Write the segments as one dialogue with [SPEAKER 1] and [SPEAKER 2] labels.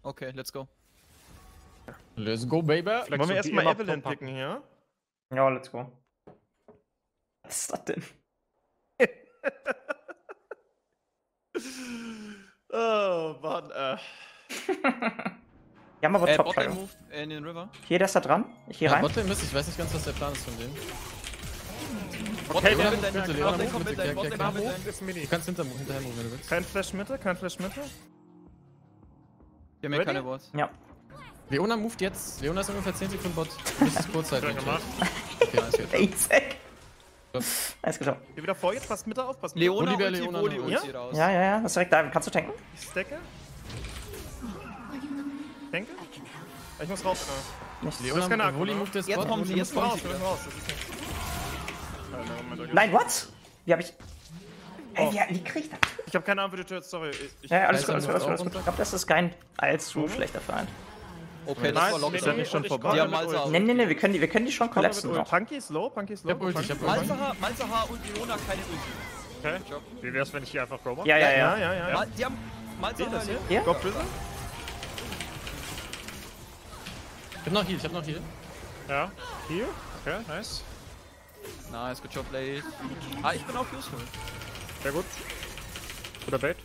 [SPEAKER 1] Okay, let's go.
[SPEAKER 2] Let's go, baby.
[SPEAKER 3] Wollen wir erstmal Evelyn picken hier?
[SPEAKER 4] Ja, let's go. Was ist das denn?
[SPEAKER 3] Oh, Mann,
[SPEAKER 4] Wir haben aber top
[SPEAKER 1] Botlane move in den River.
[SPEAKER 4] Hier, der ist da dran. Ich gehe
[SPEAKER 2] Ja,
[SPEAKER 4] rein.
[SPEAKER 2] Botlane Mist, ich weiß nicht ganz, was der Plan ist von denen.
[SPEAKER 1] Okay,
[SPEAKER 2] Leona,
[SPEAKER 1] Botlane
[SPEAKER 2] bitte,
[SPEAKER 1] Mid
[SPEAKER 2] Leona,
[SPEAKER 1] Lane,
[SPEAKER 2] bitte,
[SPEAKER 1] kommt Mid Lane,
[SPEAKER 2] bitte,
[SPEAKER 1] Botlane,
[SPEAKER 2] bitte,
[SPEAKER 1] Mid Lane.
[SPEAKER 3] ist Mini.
[SPEAKER 2] Du kannst hinterher moven, wenn du willst.
[SPEAKER 3] Kein Flash Mitte, kein Flash Mitte.
[SPEAKER 1] Wir haben hier keine Wards.
[SPEAKER 4] Ja.
[SPEAKER 2] Leona moved jetzt. Leona ist ungefähr 10 Sekunden Bot. Das ist Kurzzeit.
[SPEAKER 3] gemacht.
[SPEAKER 2] Okay, nice, geht.
[SPEAKER 4] Basic. Nice geschafft.
[SPEAKER 3] Geh wieder vor jetzt, passt Mitte auf, passt Mitte
[SPEAKER 1] Leona
[SPEAKER 2] Volibear,
[SPEAKER 1] Ulti,
[SPEAKER 2] Leona
[SPEAKER 1] Voli
[SPEAKER 2] noch.
[SPEAKER 1] Ulti raus.
[SPEAKER 4] Ja, ja, ja. Das ist direkt da. Kannst du tanken?
[SPEAKER 3] Ich stacke. Denke? Ich muss raus,
[SPEAKER 4] Nicht.
[SPEAKER 3] ist keine
[SPEAKER 2] Leona,
[SPEAKER 3] Akku,
[SPEAKER 2] Voli
[SPEAKER 3] ne?
[SPEAKER 2] moved jetzt
[SPEAKER 1] Jetzt
[SPEAKER 2] Bot.
[SPEAKER 1] kommt sie,
[SPEAKER 3] Wir
[SPEAKER 1] jetzt
[SPEAKER 3] müssen
[SPEAKER 1] kommt
[SPEAKER 3] raus,
[SPEAKER 1] sie
[SPEAKER 3] wir müssen
[SPEAKER 1] wieder.
[SPEAKER 3] raus. Das ist nicht...
[SPEAKER 4] Nein, what? Wie hab ich... Ey, wie krieg ich das?
[SPEAKER 3] Ich hab keine Ahnung, wie du tötest, sorry.
[SPEAKER 4] Ja, alles gut,
[SPEAKER 2] Kaiser
[SPEAKER 4] alles gut, alles gut.
[SPEAKER 2] muss
[SPEAKER 4] Alles gut. Ich glaube, das ist kein allzu schlechter Verein.
[SPEAKER 1] Okay, das
[SPEAKER 3] Nice,
[SPEAKER 1] war
[SPEAKER 3] ist ja
[SPEAKER 1] locker.
[SPEAKER 3] nicht schon vorbei.
[SPEAKER 1] Die haben Malzahar.
[SPEAKER 4] Nee, wir können die schon kollapsen noch.
[SPEAKER 3] Punky ist low, Punky ist low.
[SPEAKER 2] Ich hab Ulti, ich hab Ulti.
[SPEAKER 1] Malzahar und Leona keine Ulti.
[SPEAKER 3] Okay. Wie wär's, wenn ich hier einfach go mache?
[SPEAKER 4] Ja.
[SPEAKER 1] Die haben Malzahar.
[SPEAKER 4] Hier?
[SPEAKER 3] Go Drizzle?
[SPEAKER 2] Ich hab noch Heal.
[SPEAKER 3] Ja. Hier? Okay, nice.
[SPEAKER 1] Nice, good job, Late. Ich bin auch useful.
[SPEAKER 3] Sehr gut. Guter Bait.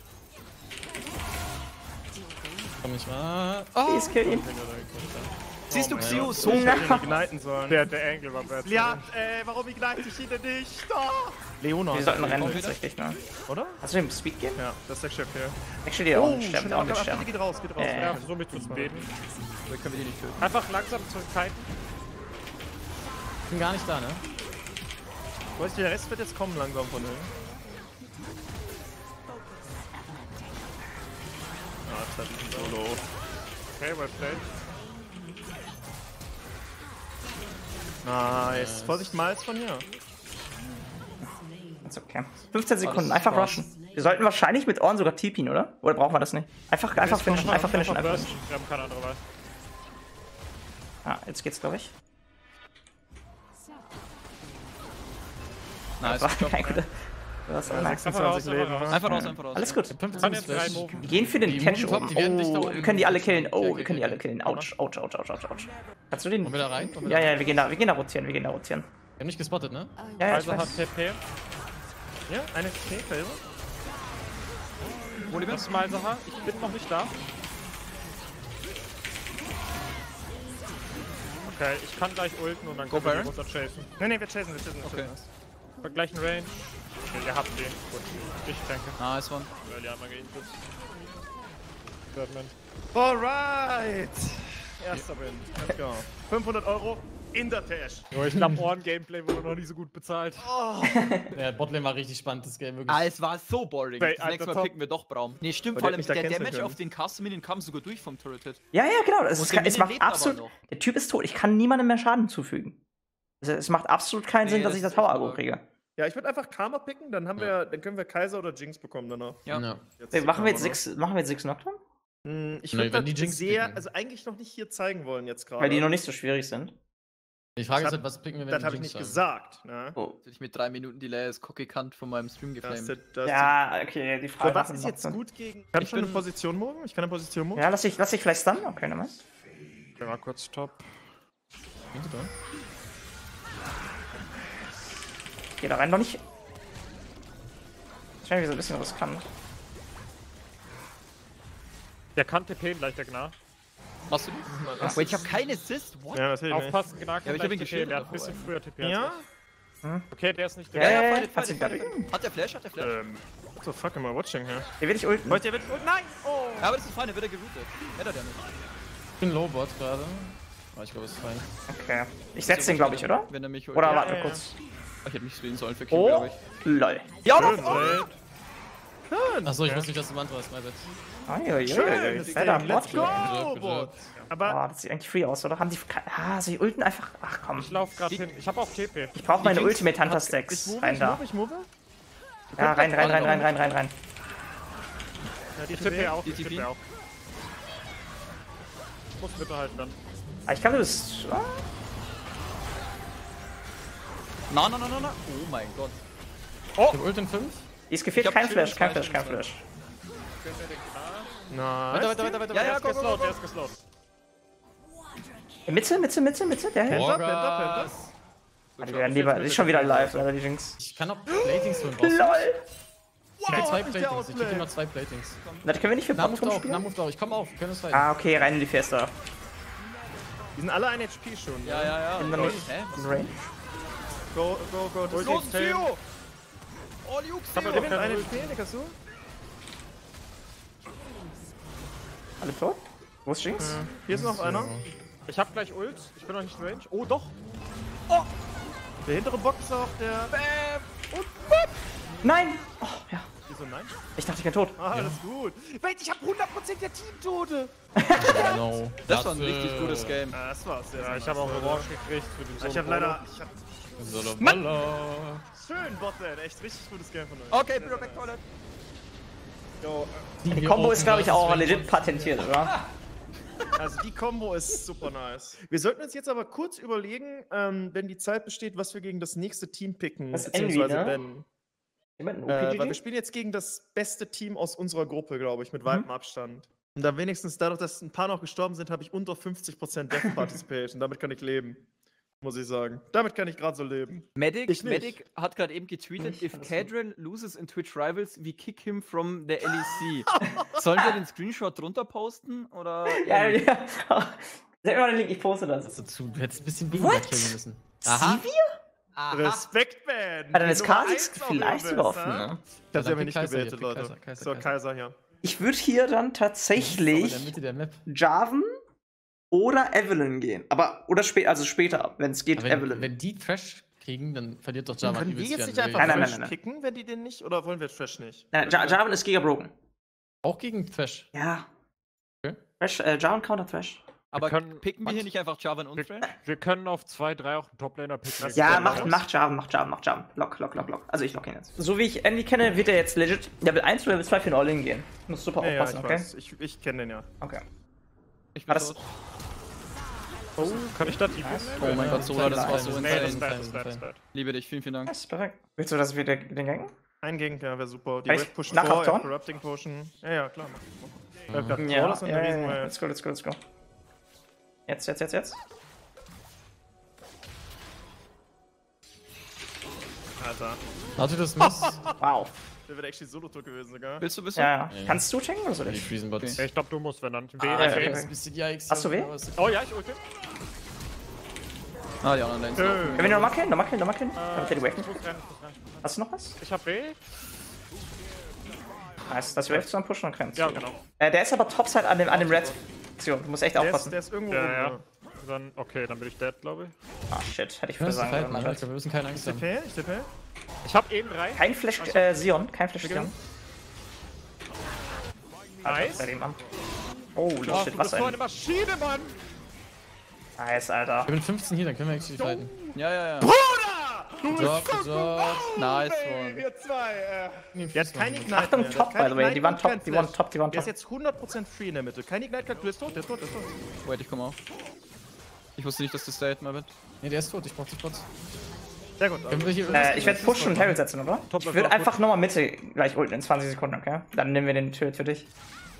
[SPEAKER 2] Komm nicht mal.
[SPEAKER 4] Please kill ihn.
[SPEAKER 1] Siehst du Xio so?
[SPEAKER 3] Ich hätte ihn igniten sollen. Der Angle war besser.
[SPEAKER 5] Ja, warum ignite ich ihn denn nicht? Oh.
[SPEAKER 3] Leona.
[SPEAKER 4] Wir sollten rennen,
[SPEAKER 1] Komm wieder.
[SPEAKER 4] tatsächlich, ne?
[SPEAKER 3] Oder?
[SPEAKER 4] Hast du den Speed gehen?
[SPEAKER 3] Ja, das ist der Chef hier.
[SPEAKER 4] Actually, auch nicht sterben, auch nicht sterben.
[SPEAKER 3] Geht raus, geht raus.
[SPEAKER 4] Ja.
[SPEAKER 3] Ja, so mit zu beten.
[SPEAKER 1] Dann können wir die nicht töten.
[SPEAKER 3] Einfach langsam zurückhalten.
[SPEAKER 2] Ich bin gar nicht da, ne?
[SPEAKER 3] Weißt du, der Rest wird jetzt kommen langsam von denen. Ah, das ist ein Solo. Okay, well played. Nice. Vorsicht, Miles von hier.
[SPEAKER 4] Ist okay. 15 Sekunden,
[SPEAKER 2] das
[SPEAKER 4] einfach
[SPEAKER 2] war's.
[SPEAKER 4] rushen. Wir sollten wahrscheinlich mit Orn sogar TPen, oder? Oder brauchen wir das nicht? Einfach finishen, einfach finishen, einfach finishen.
[SPEAKER 3] Wir haben keine andere Wahl.
[SPEAKER 4] Ah, jetzt geht's, glaube ich.
[SPEAKER 1] Nice,
[SPEAKER 4] Das
[SPEAKER 1] good
[SPEAKER 4] war
[SPEAKER 1] job.
[SPEAKER 4] kein guter... Das war nice.
[SPEAKER 3] 26 Leben.
[SPEAKER 1] Einfach raus, einfach raus.
[SPEAKER 4] Alles gut.
[SPEAKER 2] 15 Flash.
[SPEAKER 4] Wir gehen für den
[SPEAKER 2] Die
[SPEAKER 4] Tension
[SPEAKER 2] moven
[SPEAKER 4] oben.
[SPEAKER 2] top, die werden dich da
[SPEAKER 4] Oh,
[SPEAKER 2] oben
[SPEAKER 4] wir können die alle killen.
[SPEAKER 2] pushen.
[SPEAKER 4] Oh, wir können die alle killen. Autsch, ouch, ouch, ouch, ouch, ouch. Kannst du den...
[SPEAKER 2] Wollen wir da rein?
[SPEAKER 4] Ja, wir gehen da rotieren,
[SPEAKER 2] Wir haben nicht gespottet, ne?
[SPEAKER 4] Ja, ich
[SPEAKER 3] Also hat
[SPEAKER 4] weiß.
[SPEAKER 3] TP. Ja, eine TP-Phase.
[SPEAKER 1] Wo
[SPEAKER 3] Das ist Malzahar. Ich bin noch nicht da. Okay, ich kann gleich ulten und dann
[SPEAKER 1] Go
[SPEAKER 3] können wir die
[SPEAKER 1] Baron?
[SPEAKER 3] runter chasen. Nee, wir chasen.
[SPEAKER 1] Okay.
[SPEAKER 3] Bei gleichen Range. Okay, ihr habt den. Gut. Ich denke.
[SPEAKER 1] Nice one.
[SPEAKER 3] Weil ja mal geinput. Batman. Alright! Erster Win. Let's go. 500 € in der Tash.
[SPEAKER 5] Jo, ich glaube, Horn-Gameplay wurde noch nie so gut bezahlt.
[SPEAKER 2] Ja, Botlane war richtig spannend, das Game, wirklich.
[SPEAKER 1] Es war so boring.
[SPEAKER 3] Ey,
[SPEAKER 1] Das nächste Mal
[SPEAKER 3] Alter,
[SPEAKER 1] picken wir doch Braum. Nee, stimmt,
[SPEAKER 3] Aber
[SPEAKER 1] vor
[SPEAKER 3] der
[SPEAKER 1] allem
[SPEAKER 3] hat mich da
[SPEAKER 1] der
[SPEAKER 3] canceln
[SPEAKER 1] Damage
[SPEAKER 3] können.
[SPEAKER 1] auf den Custom Minion kam sogar durch vom Turret-Hit.
[SPEAKER 4] Ja, genau. Es
[SPEAKER 1] Und der Minion
[SPEAKER 4] macht
[SPEAKER 1] lebt aber
[SPEAKER 4] absolut...
[SPEAKER 1] noch.
[SPEAKER 4] Der Typ ist tot. Ich kann niemandem mehr Schaden zufügen. Es macht absolut keinen
[SPEAKER 1] Nee,
[SPEAKER 4] Sinn, dass
[SPEAKER 1] das
[SPEAKER 4] ich das
[SPEAKER 1] ist echt
[SPEAKER 4] Tower-Agro
[SPEAKER 1] arg.
[SPEAKER 4] kriege.
[SPEAKER 3] Ja, ich würde einfach Karma picken, dann haben dann können wir Kaiser oder Jinx bekommen danach.
[SPEAKER 1] Ja.
[SPEAKER 4] Machen wir jetzt 6 Nocturne?
[SPEAKER 3] Ich
[SPEAKER 2] Nee,
[SPEAKER 3] würde
[SPEAKER 2] wenn die
[SPEAKER 3] das
[SPEAKER 2] Jinx
[SPEAKER 3] sehr,
[SPEAKER 2] picken.
[SPEAKER 3] also eigentlich noch nicht hier zeigen wollen jetzt gerade.
[SPEAKER 4] Weil die noch nicht so schwierig sind.
[SPEAKER 2] Die Frage ist
[SPEAKER 3] Das
[SPEAKER 2] halt, was picken wir, wenn
[SPEAKER 3] Das
[SPEAKER 2] die
[SPEAKER 3] habe ich
[SPEAKER 2] Jinx
[SPEAKER 3] nicht
[SPEAKER 2] haben?
[SPEAKER 3] gesagt. Ne?
[SPEAKER 4] Oh.
[SPEAKER 1] Hätte ich mit 3 Minuten Delay als Cookie-Kant von meinem Stream geflamed.
[SPEAKER 4] Ja, okay, die Frage
[SPEAKER 3] So, was
[SPEAKER 4] nach
[SPEAKER 3] ist
[SPEAKER 4] dem
[SPEAKER 3] jetzt
[SPEAKER 4] Nocturne.
[SPEAKER 3] gut gegen... Kann ich schon eine
[SPEAKER 1] bin-
[SPEAKER 3] Position moven? Ich kann eine Position moven?
[SPEAKER 4] Ja, lass ich vielleicht stunnen. Okay, nochmal.
[SPEAKER 3] Okay, mal kurz top.
[SPEAKER 2] Sind sie da?
[SPEAKER 4] Geh da rein, noch nicht. Wahrscheinlich so ein bisschen riskant.
[SPEAKER 5] Der kann TP gleich, der Gnar.
[SPEAKER 1] Hast du die? Ach, wait, ich habe keinen Assist? What?
[SPEAKER 3] Ja, natürlich nicht.
[SPEAKER 5] Aufpassen, Gnar
[SPEAKER 1] Ja,
[SPEAKER 5] kann
[SPEAKER 1] aber ich hab
[SPEAKER 5] gleich
[SPEAKER 1] ihn
[SPEAKER 5] TP.
[SPEAKER 1] geschildert
[SPEAKER 5] Der hat ein
[SPEAKER 1] davor,
[SPEAKER 5] bisschen früher TP als
[SPEAKER 3] Ja?
[SPEAKER 5] ich. Okay, der ist nicht
[SPEAKER 4] Ja,
[SPEAKER 5] der.
[SPEAKER 4] ja, ja.
[SPEAKER 1] fight it,
[SPEAKER 4] Hat
[SPEAKER 1] fight
[SPEAKER 4] sie
[SPEAKER 1] it, fight it. Hat der Flash?
[SPEAKER 3] What the fuck am I watching here?
[SPEAKER 4] Der will ich ulten.
[SPEAKER 3] Wollt ihr mit... Oh, nein! Oh!
[SPEAKER 1] Ja, aber das ist fein, der wird er geroutet. Hätte er ja nicht.
[SPEAKER 2] Ich bin Low-Bot gerade. Aber ich glaube, es ist fein.
[SPEAKER 4] Okay. Ich setze den, glaube ich, oder?
[SPEAKER 1] Wenn er mich
[SPEAKER 4] Oder
[SPEAKER 1] ja,
[SPEAKER 4] warte
[SPEAKER 3] ja.
[SPEAKER 4] kurz.
[SPEAKER 1] Ich hätte mich spielen sollen für Kill,
[SPEAKER 4] Oh,
[SPEAKER 1] glaube ich.
[SPEAKER 4] lol.
[SPEAKER 1] Ja,
[SPEAKER 3] Schön,
[SPEAKER 1] doch!
[SPEAKER 3] Welt.
[SPEAKER 2] Achso, ich wusste nicht, dass du Mantra hast, my bad.
[SPEAKER 3] Schön, das
[SPEAKER 4] Fetter
[SPEAKER 3] Game. Let's
[SPEAKER 4] Bot.
[SPEAKER 3] go,
[SPEAKER 2] Good job, good
[SPEAKER 3] Bot!
[SPEAKER 2] job.
[SPEAKER 3] Aber...
[SPEAKER 4] Oh, das sieht eigentlich free aus, oder? Haben die... sie ulten einfach... Ach komm.
[SPEAKER 5] Ich lauf gerade hin. Ich hab auch TP.
[SPEAKER 4] Ich brauche meine
[SPEAKER 1] Jinx
[SPEAKER 4] Ultimate Hunter
[SPEAKER 3] Ich
[SPEAKER 4] Stacks.
[SPEAKER 3] move,
[SPEAKER 4] Rein da.
[SPEAKER 3] ich move.
[SPEAKER 4] Ja, rein.
[SPEAKER 3] Ja, die
[SPEAKER 5] Ich TP auch.
[SPEAKER 1] Die
[SPEAKER 5] Ich
[SPEAKER 1] TP.
[SPEAKER 5] TP auch. Ich muss Mitte halten dann.
[SPEAKER 4] Ah, ich glaube, du bist...
[SPEAKER 1] Na. Oh mein Gott.
[SPEAKER 2] Ich hab Ult in 5.
[SPEAKER 4] Die ist gefehlt.
[SPEAKER 1] Ich hab
[SPEAKER 4] Kein
[SPEAKER 1] Shield
[SPEAKER 4] Flash, kein
[SPEAKER 1] und
[SPEAKER 4] Flash, kein
[SPEAKER 1] zwei
[SPEAKER 4] Flash.
[SPEAKER 5] Gönn mir den Gnar.
[SPEAKER 3] Nice.
[SPEAKER 2] Weiter.
[SPEAKER 1] Ja,
[SPEAKER 5] Der
[SPEAKER 1] ja,
[SPEAKER 5] ist
[SPEAKER 1] go, go,
[SPEAKER 5] geslowt,
[SPEAKER 1] go.
[SPEAKER 5] der ist geslowt.
[SPEAKER 4] Mitte, der hält.
[SPEAKER 3] Penta.
[SPEAKER 2] Morgas.
[SPEAKER 4] Die werden lieber, die ist schon wieder live, leider die Jinx.
[SPEAKER 2] Ich kann auch Platings tun. Brauchst du?
[SPEAKER 4] LOL!
[SPEAKER 2] Ich krieg zwei
[SPEAKER 3] hab mich der
[SPEAKER 2] Platings. Ich krieg
[SPEAKER 3] outplayed.
[SPEAKER 2] immer 2 Platings.
[SPEAKER 4] Das können wir nicht für
[SPEAKER 2] Na,
[SPEAKER 4] Bot
[SPEAKER 2] moved
[SPEAKER 4] spielen?
[SPEAKER 2] auf. Ich komm auf. Wir können es fighten.
[SPEAKER 4] Ah, okay, rein in die Fiesta.
[SPEAKER 3] Die sind alle 1 HP schon.
[SPEAKER 1] Ja.
[SPEAKER 4] Bin noch nicht
[SPEAKER 1] Hä?
[SPEAKER 4] in Range.
[SPEAKER 3] Go. Das ist
[SPEAKER 1] Los, Theo! All you,
[SPEAKER 5] hab
[SPEAKER 1] Theo!
[SPEAKER 5] ja
[SPEAKER 3] Gewinnt 1 HP, Nickers du?
[SPEAKER 4] Alle tot? Wo ist Jinx?
[SPEAKER 3] Hier ist noch einer.
[SPEAKER 5] Ich hab gleich Ult. Ich bin noch nicht in Range. Oh, doch.
[SPEAKER 3] Der hintere Box ist auch der...
[SPEAKER 4] Nein! Oh, ja.
[SPEAKER 3] Wieso nein?
[SPEAKER 4] Ich dachte, ich bin tot.
[SPEAKER 3] Ah, alles gut. Wait, ich hab 100% der Teamtote.
[SPEAKER 2] No.
[SPEAKER 1] Das war ein richtig gutes Game.
[SPEAKER 3] Ah, das war's.
[SPEAKER 5] Ja, ich habe auch Orange gekriegt für den
[SPEAKER 3] Ich hab leider... Schön, Botlane. Echt richtig gutes Game von euch.
[SPEAKER 1] Okay, Bro, back toilet.
[SPEAKER 3] Yo,
[SPEAKER 4] Die Combo ist, glaube ich, auch legit patentiert, oder?
[SPEAKER 3] also die Combo ist super nice. Wir sollten uns jetzt aber kurz überlegen, wenn die Zeit besteht, was wir gegen das nächste Team picken.
[SPEAKER 4] Das Envy,
[SPEAKER 3] beziehungsweise
[SPEAKER 4] ne?
[SPEAKER 3] Ben.
[SPEAKER 4] Jemand
[SPEAKER 3] Weil wir spielen jetzt gegen das beste Team aus unserer Gruppe, glaube ich, mit weitem Abstand. Und da wenigstens dadurch, dass ein paar noch gestorben sind, habe ich unter 50% Death Participation. Damit kann ich leben. Muss ich sagen. Damit kann ich gerade so leben.
[SPEAKER 1] Medic,
[SPEAKER 3] Ich nicht.
[SPEAKER 1] Medic hat gerade eben getweetet, if Cadron loses in Twitch Rivals, we kick him from the LEC. Sollen wir den Screenshot drunter posten? Oder?
[SPEAKER 4] Ja. Sag mir mal den Link, ich poste das.
[SPEAKER 2] Du hättest ein bisschen
[SPEAKER 4] What?
[SPEAKER 2] weniger killen müssen. Aha.
[SPEAKER 3] Respekt, Man!
[SPEAKER 4] Ah, dann ist
[SPEAKER 3] Die
[SPEAKER 4] Kha'Zix
[SPEAKER 3] Nummer 1
[SPEAKER 4] vielleicht
[SPEAKER 3] auf
[SPEAKER 4] sogar
[SPEAKER 3] der
[SPEAKER 4] offen,
[SPEAKER 3] West,
[SPEAKER 4] ne?
[SPEAKER 3] Ich hab sie
[SPEAKER 2] Ja,
[SPEAKER 3] aber
[SPEAKER 2] dann
[SPEAKER 3] nicht
[SPEAKER 2] Kaiser
[SPEAKER 3] gewertet,
[SPEAKER 2] hier,
[SPEAKER 3] Leute.
[SPEAKER 2] Kaiser,
[SPEAKER 3] So, Kaiser hier.
[SPEAKER 4] Ich würde hier dann
[SPEAKER 2] Aber in
[SPEAKER 4] tatsächlich
[SPEAKER 2] der Mitte der Map.
[SPEAKER 4] Jarvan oder Evelyn gehen. Aber, oder später, wenn es geht,
[SPEAKER 2] Aber
[SPEAKER 4] Evelyn.
[SPEAKER 2] wenn die Trash kriegen, dann verliert doch Java
[SPEAKER 3] Können wir
[SPEAKER 2] übelst
[SPEAKER 3] jetzt
[SPEAKER 2] gern
[SPEAKER 3] nicht einfach
[SPEAKER 2] Wave.
[SPEAKER 4] Nein,
[SPEAKER 3] Trash
[SPEAKER 4] nein.
[SPEAKER 3] kicken, wenn die den nicht? Oder wollen wir Trash nicht?
[SPEAKER 4] Jarvan ist Giga-broken.
[SPEAKER 2] Auch gegen Trash.
[SPEAKER 4] Ja.
[SPEAKER 2] Okay.
[SPEAKER 4] Trash, Jarvan Counter Trash.
[SPEAKER 1] Aber
[SPEAKER 5] können-
[SPEAKER 1] picken wir hier nicht einfach Javan und Trash?
[SPEAKER 5] Wir können auf 2, 3 auch einen Toplaner picken.
[SPEAKER 4] Ja,
[SPEAKER 3] macht-
[SPEAKER 4] macht Jarvan. Lock. Also ich lock ihn jetzt. So wie ich Andy kenne, wird er jetzt legit Level 1 oder Level 2 für ein All-In gehen. Muss super
[SPEAKER 3] Ja,
[SPEAKER 4] aufpassen,
[SPEAKER 3] ich
[SPEAKER 4] okay?
[SPEAKER 3] weiß. Ich kenne den ja.
[SPEAKER 4] Okay.
[SPEAKER 1] Ich
[SPEAKER 4] War
[SPEAKER 1] bin
[SPEAKER 4] das-
[SPEAKER 1] tot.
[SPEAKER 5] Oh, kann ich da tief
[SPEAKER 1] Oh mein Gott, Sola, das war so
[SPEAKER 2] Nein,
[SPEAKER 5] Nee, das
[SPEAKER 1] insane.
[SPEAKER 5] ist bad.
[SPEAKER 1] Liebe dich, vielen Dank.
[SPEAKER 4] Das ist perfekt. Willst du, dass wir den gangen?
[SPEAKER 3] Ein Gegner wäre super. Die
[SPEAKER 4] Kann ich
[SPEAKER 3] Wave pusht
[SPEAKER 4] nach
[SPEAKER 3] vor,
[SPEAKER 4] auf Torn?
[SPEAKER 3] Corrupting Potion. Ja, klar. Mach.
[SPEAKER 4] Ja,
[SPEAKER 3] Das ist eine Riesenwave.
[SPEAKER 4] let's go. Jetzt.
[SPEAKER 3] Alter.
[SPEAKER 2] Hatte das Miss?
[SPEAKER 4] Wow.
[SPEAKER 3] Der wird actually Solo-Tour gewesen sogar.
[SPEAKER 1] Willst du?
[SPEAKER 4] Ja. Kannst du tanken oder so
[SPEAKER 2] Die
[SPEAKER 4] nicht?
[SPEAKER 2] Freezen Bots.
[SPEAKER 5] Ich glaube, du musst, wenn dann.
[SPEAKER 2] Ah,
[SPEAKER 4] ja,
[SPEAKER 2] okay.
[SPEAKER 4] okay.
[SPEAKER 2] Ein bisschen Yikes.
[SPEAKER 4] Hast du weh?
[SPEAKER 5] Oh ja, ich ulte.
[SPEAKER 1] Ah, die anderen Lanes.
[SPEAKER 4] Können wir nochmal killen? Damit wir die Wave
[SPEAKER 5] Ich
[SPEAKER 4] nicht.
[SPEAKER 5] muss rennen.
[SPEAKER 4] Hast du noch was?
[SPEAKER 5] Ich hab weh.
[SPEAKER 4] Nice, dass wir Wave zusammen pushen und können.
[SPEAKER 5] Ja, genau.
[SPEAKER 4] Der ist aber Topside an dem Red. Du musst echt
[SPEAKER 3] Der ist,
[SPEAKER 4] aufpassen.
[SPEAKER 3] der ist irgendwo
[SPEAKER 5] Ja.
[SPEAKER 3] rum.
[SPEAKER 5] Dann, okay, dann bin ich dead, glaube ich.
[SPEAKER 4] Ah, shit. Hätte ich
[SPEAKER 2] Wir
[SPEAKER 4] voll sagen
[SPEAKER 2] fighten,
[SPEAKER 4] sollen.
[SPEAKER 2] Alter. Wir müssen keine Angst haben.
[SPEAKER 3] Ich tippe.
[SPEAKER 5] Ich hab eben 3.
[SPEAKER 4] Kein Flash Sion. Kein Flash Sion.
[SPEAKER 5] Nice.
[SPEAKER 4] Bei dem Mann. Oh,
[SPEAKER 5] Oh,
[SPEAKER 4] shit,
[SPEAKER 5] du
[SPEAKER 4] was
[SPEAKER 5] bist so eine
[SPEAKER 4] ein.
[SPEAKER 5] Maschine, Mann!
[SPEAKER 4] Nice, Alter.
[SPEAKER 2] Ich bin 15 hier, dann können wir actually fighten.
[SPEAKER 1] Ja.
[SPEAKER 2] Good job.
[SPEAKER 1] Nice one.
[SPEAKER 3] Wir zwei. Der hat kein Ignite.
[SPEAKER 4] Achtung,
[SPEAKER 3] mehr. Der
[SPEAKER 4] top,
[SPEAKER 3] hat kein
[SPEAKER 4] by the way.
[SPEAKER 3] Ignite
[SPEAKER 4] Die waren
[SPEAKER 3] und kein
[SPEAKER 4] top, die waren
[SPEAKER 3] Flash.
[SPEAKER 4] top, die waren
[SPEAKER 3] Der ist
[SPEAKER 4] top.
[SPEAKER 3] jetzt 100% free in der Mitte. Kein Ignite, der ist tot.
[SPEAKER 1] Wait, ich komme auf. Ich wusste nicht, dass das State mal wird.
[SPEAKER 2] Ne, der ist tot. Ich brauch die Spots.
[SPEAKER 3] Sehr gut.
[SPEAKER 2] Können wir hier
[SPEAKER 4] Ich werde pushen und Herald setzen, oder?
[SPEAKER 5] Top,
[SPEAKER 4] Ich würde
[SPEAKER 5] top,
[SPEAKER 4] einfach nochmal Mitte gleich ulten in 20 Sekunden, okay? Dann nehmen wir den Turret für dich.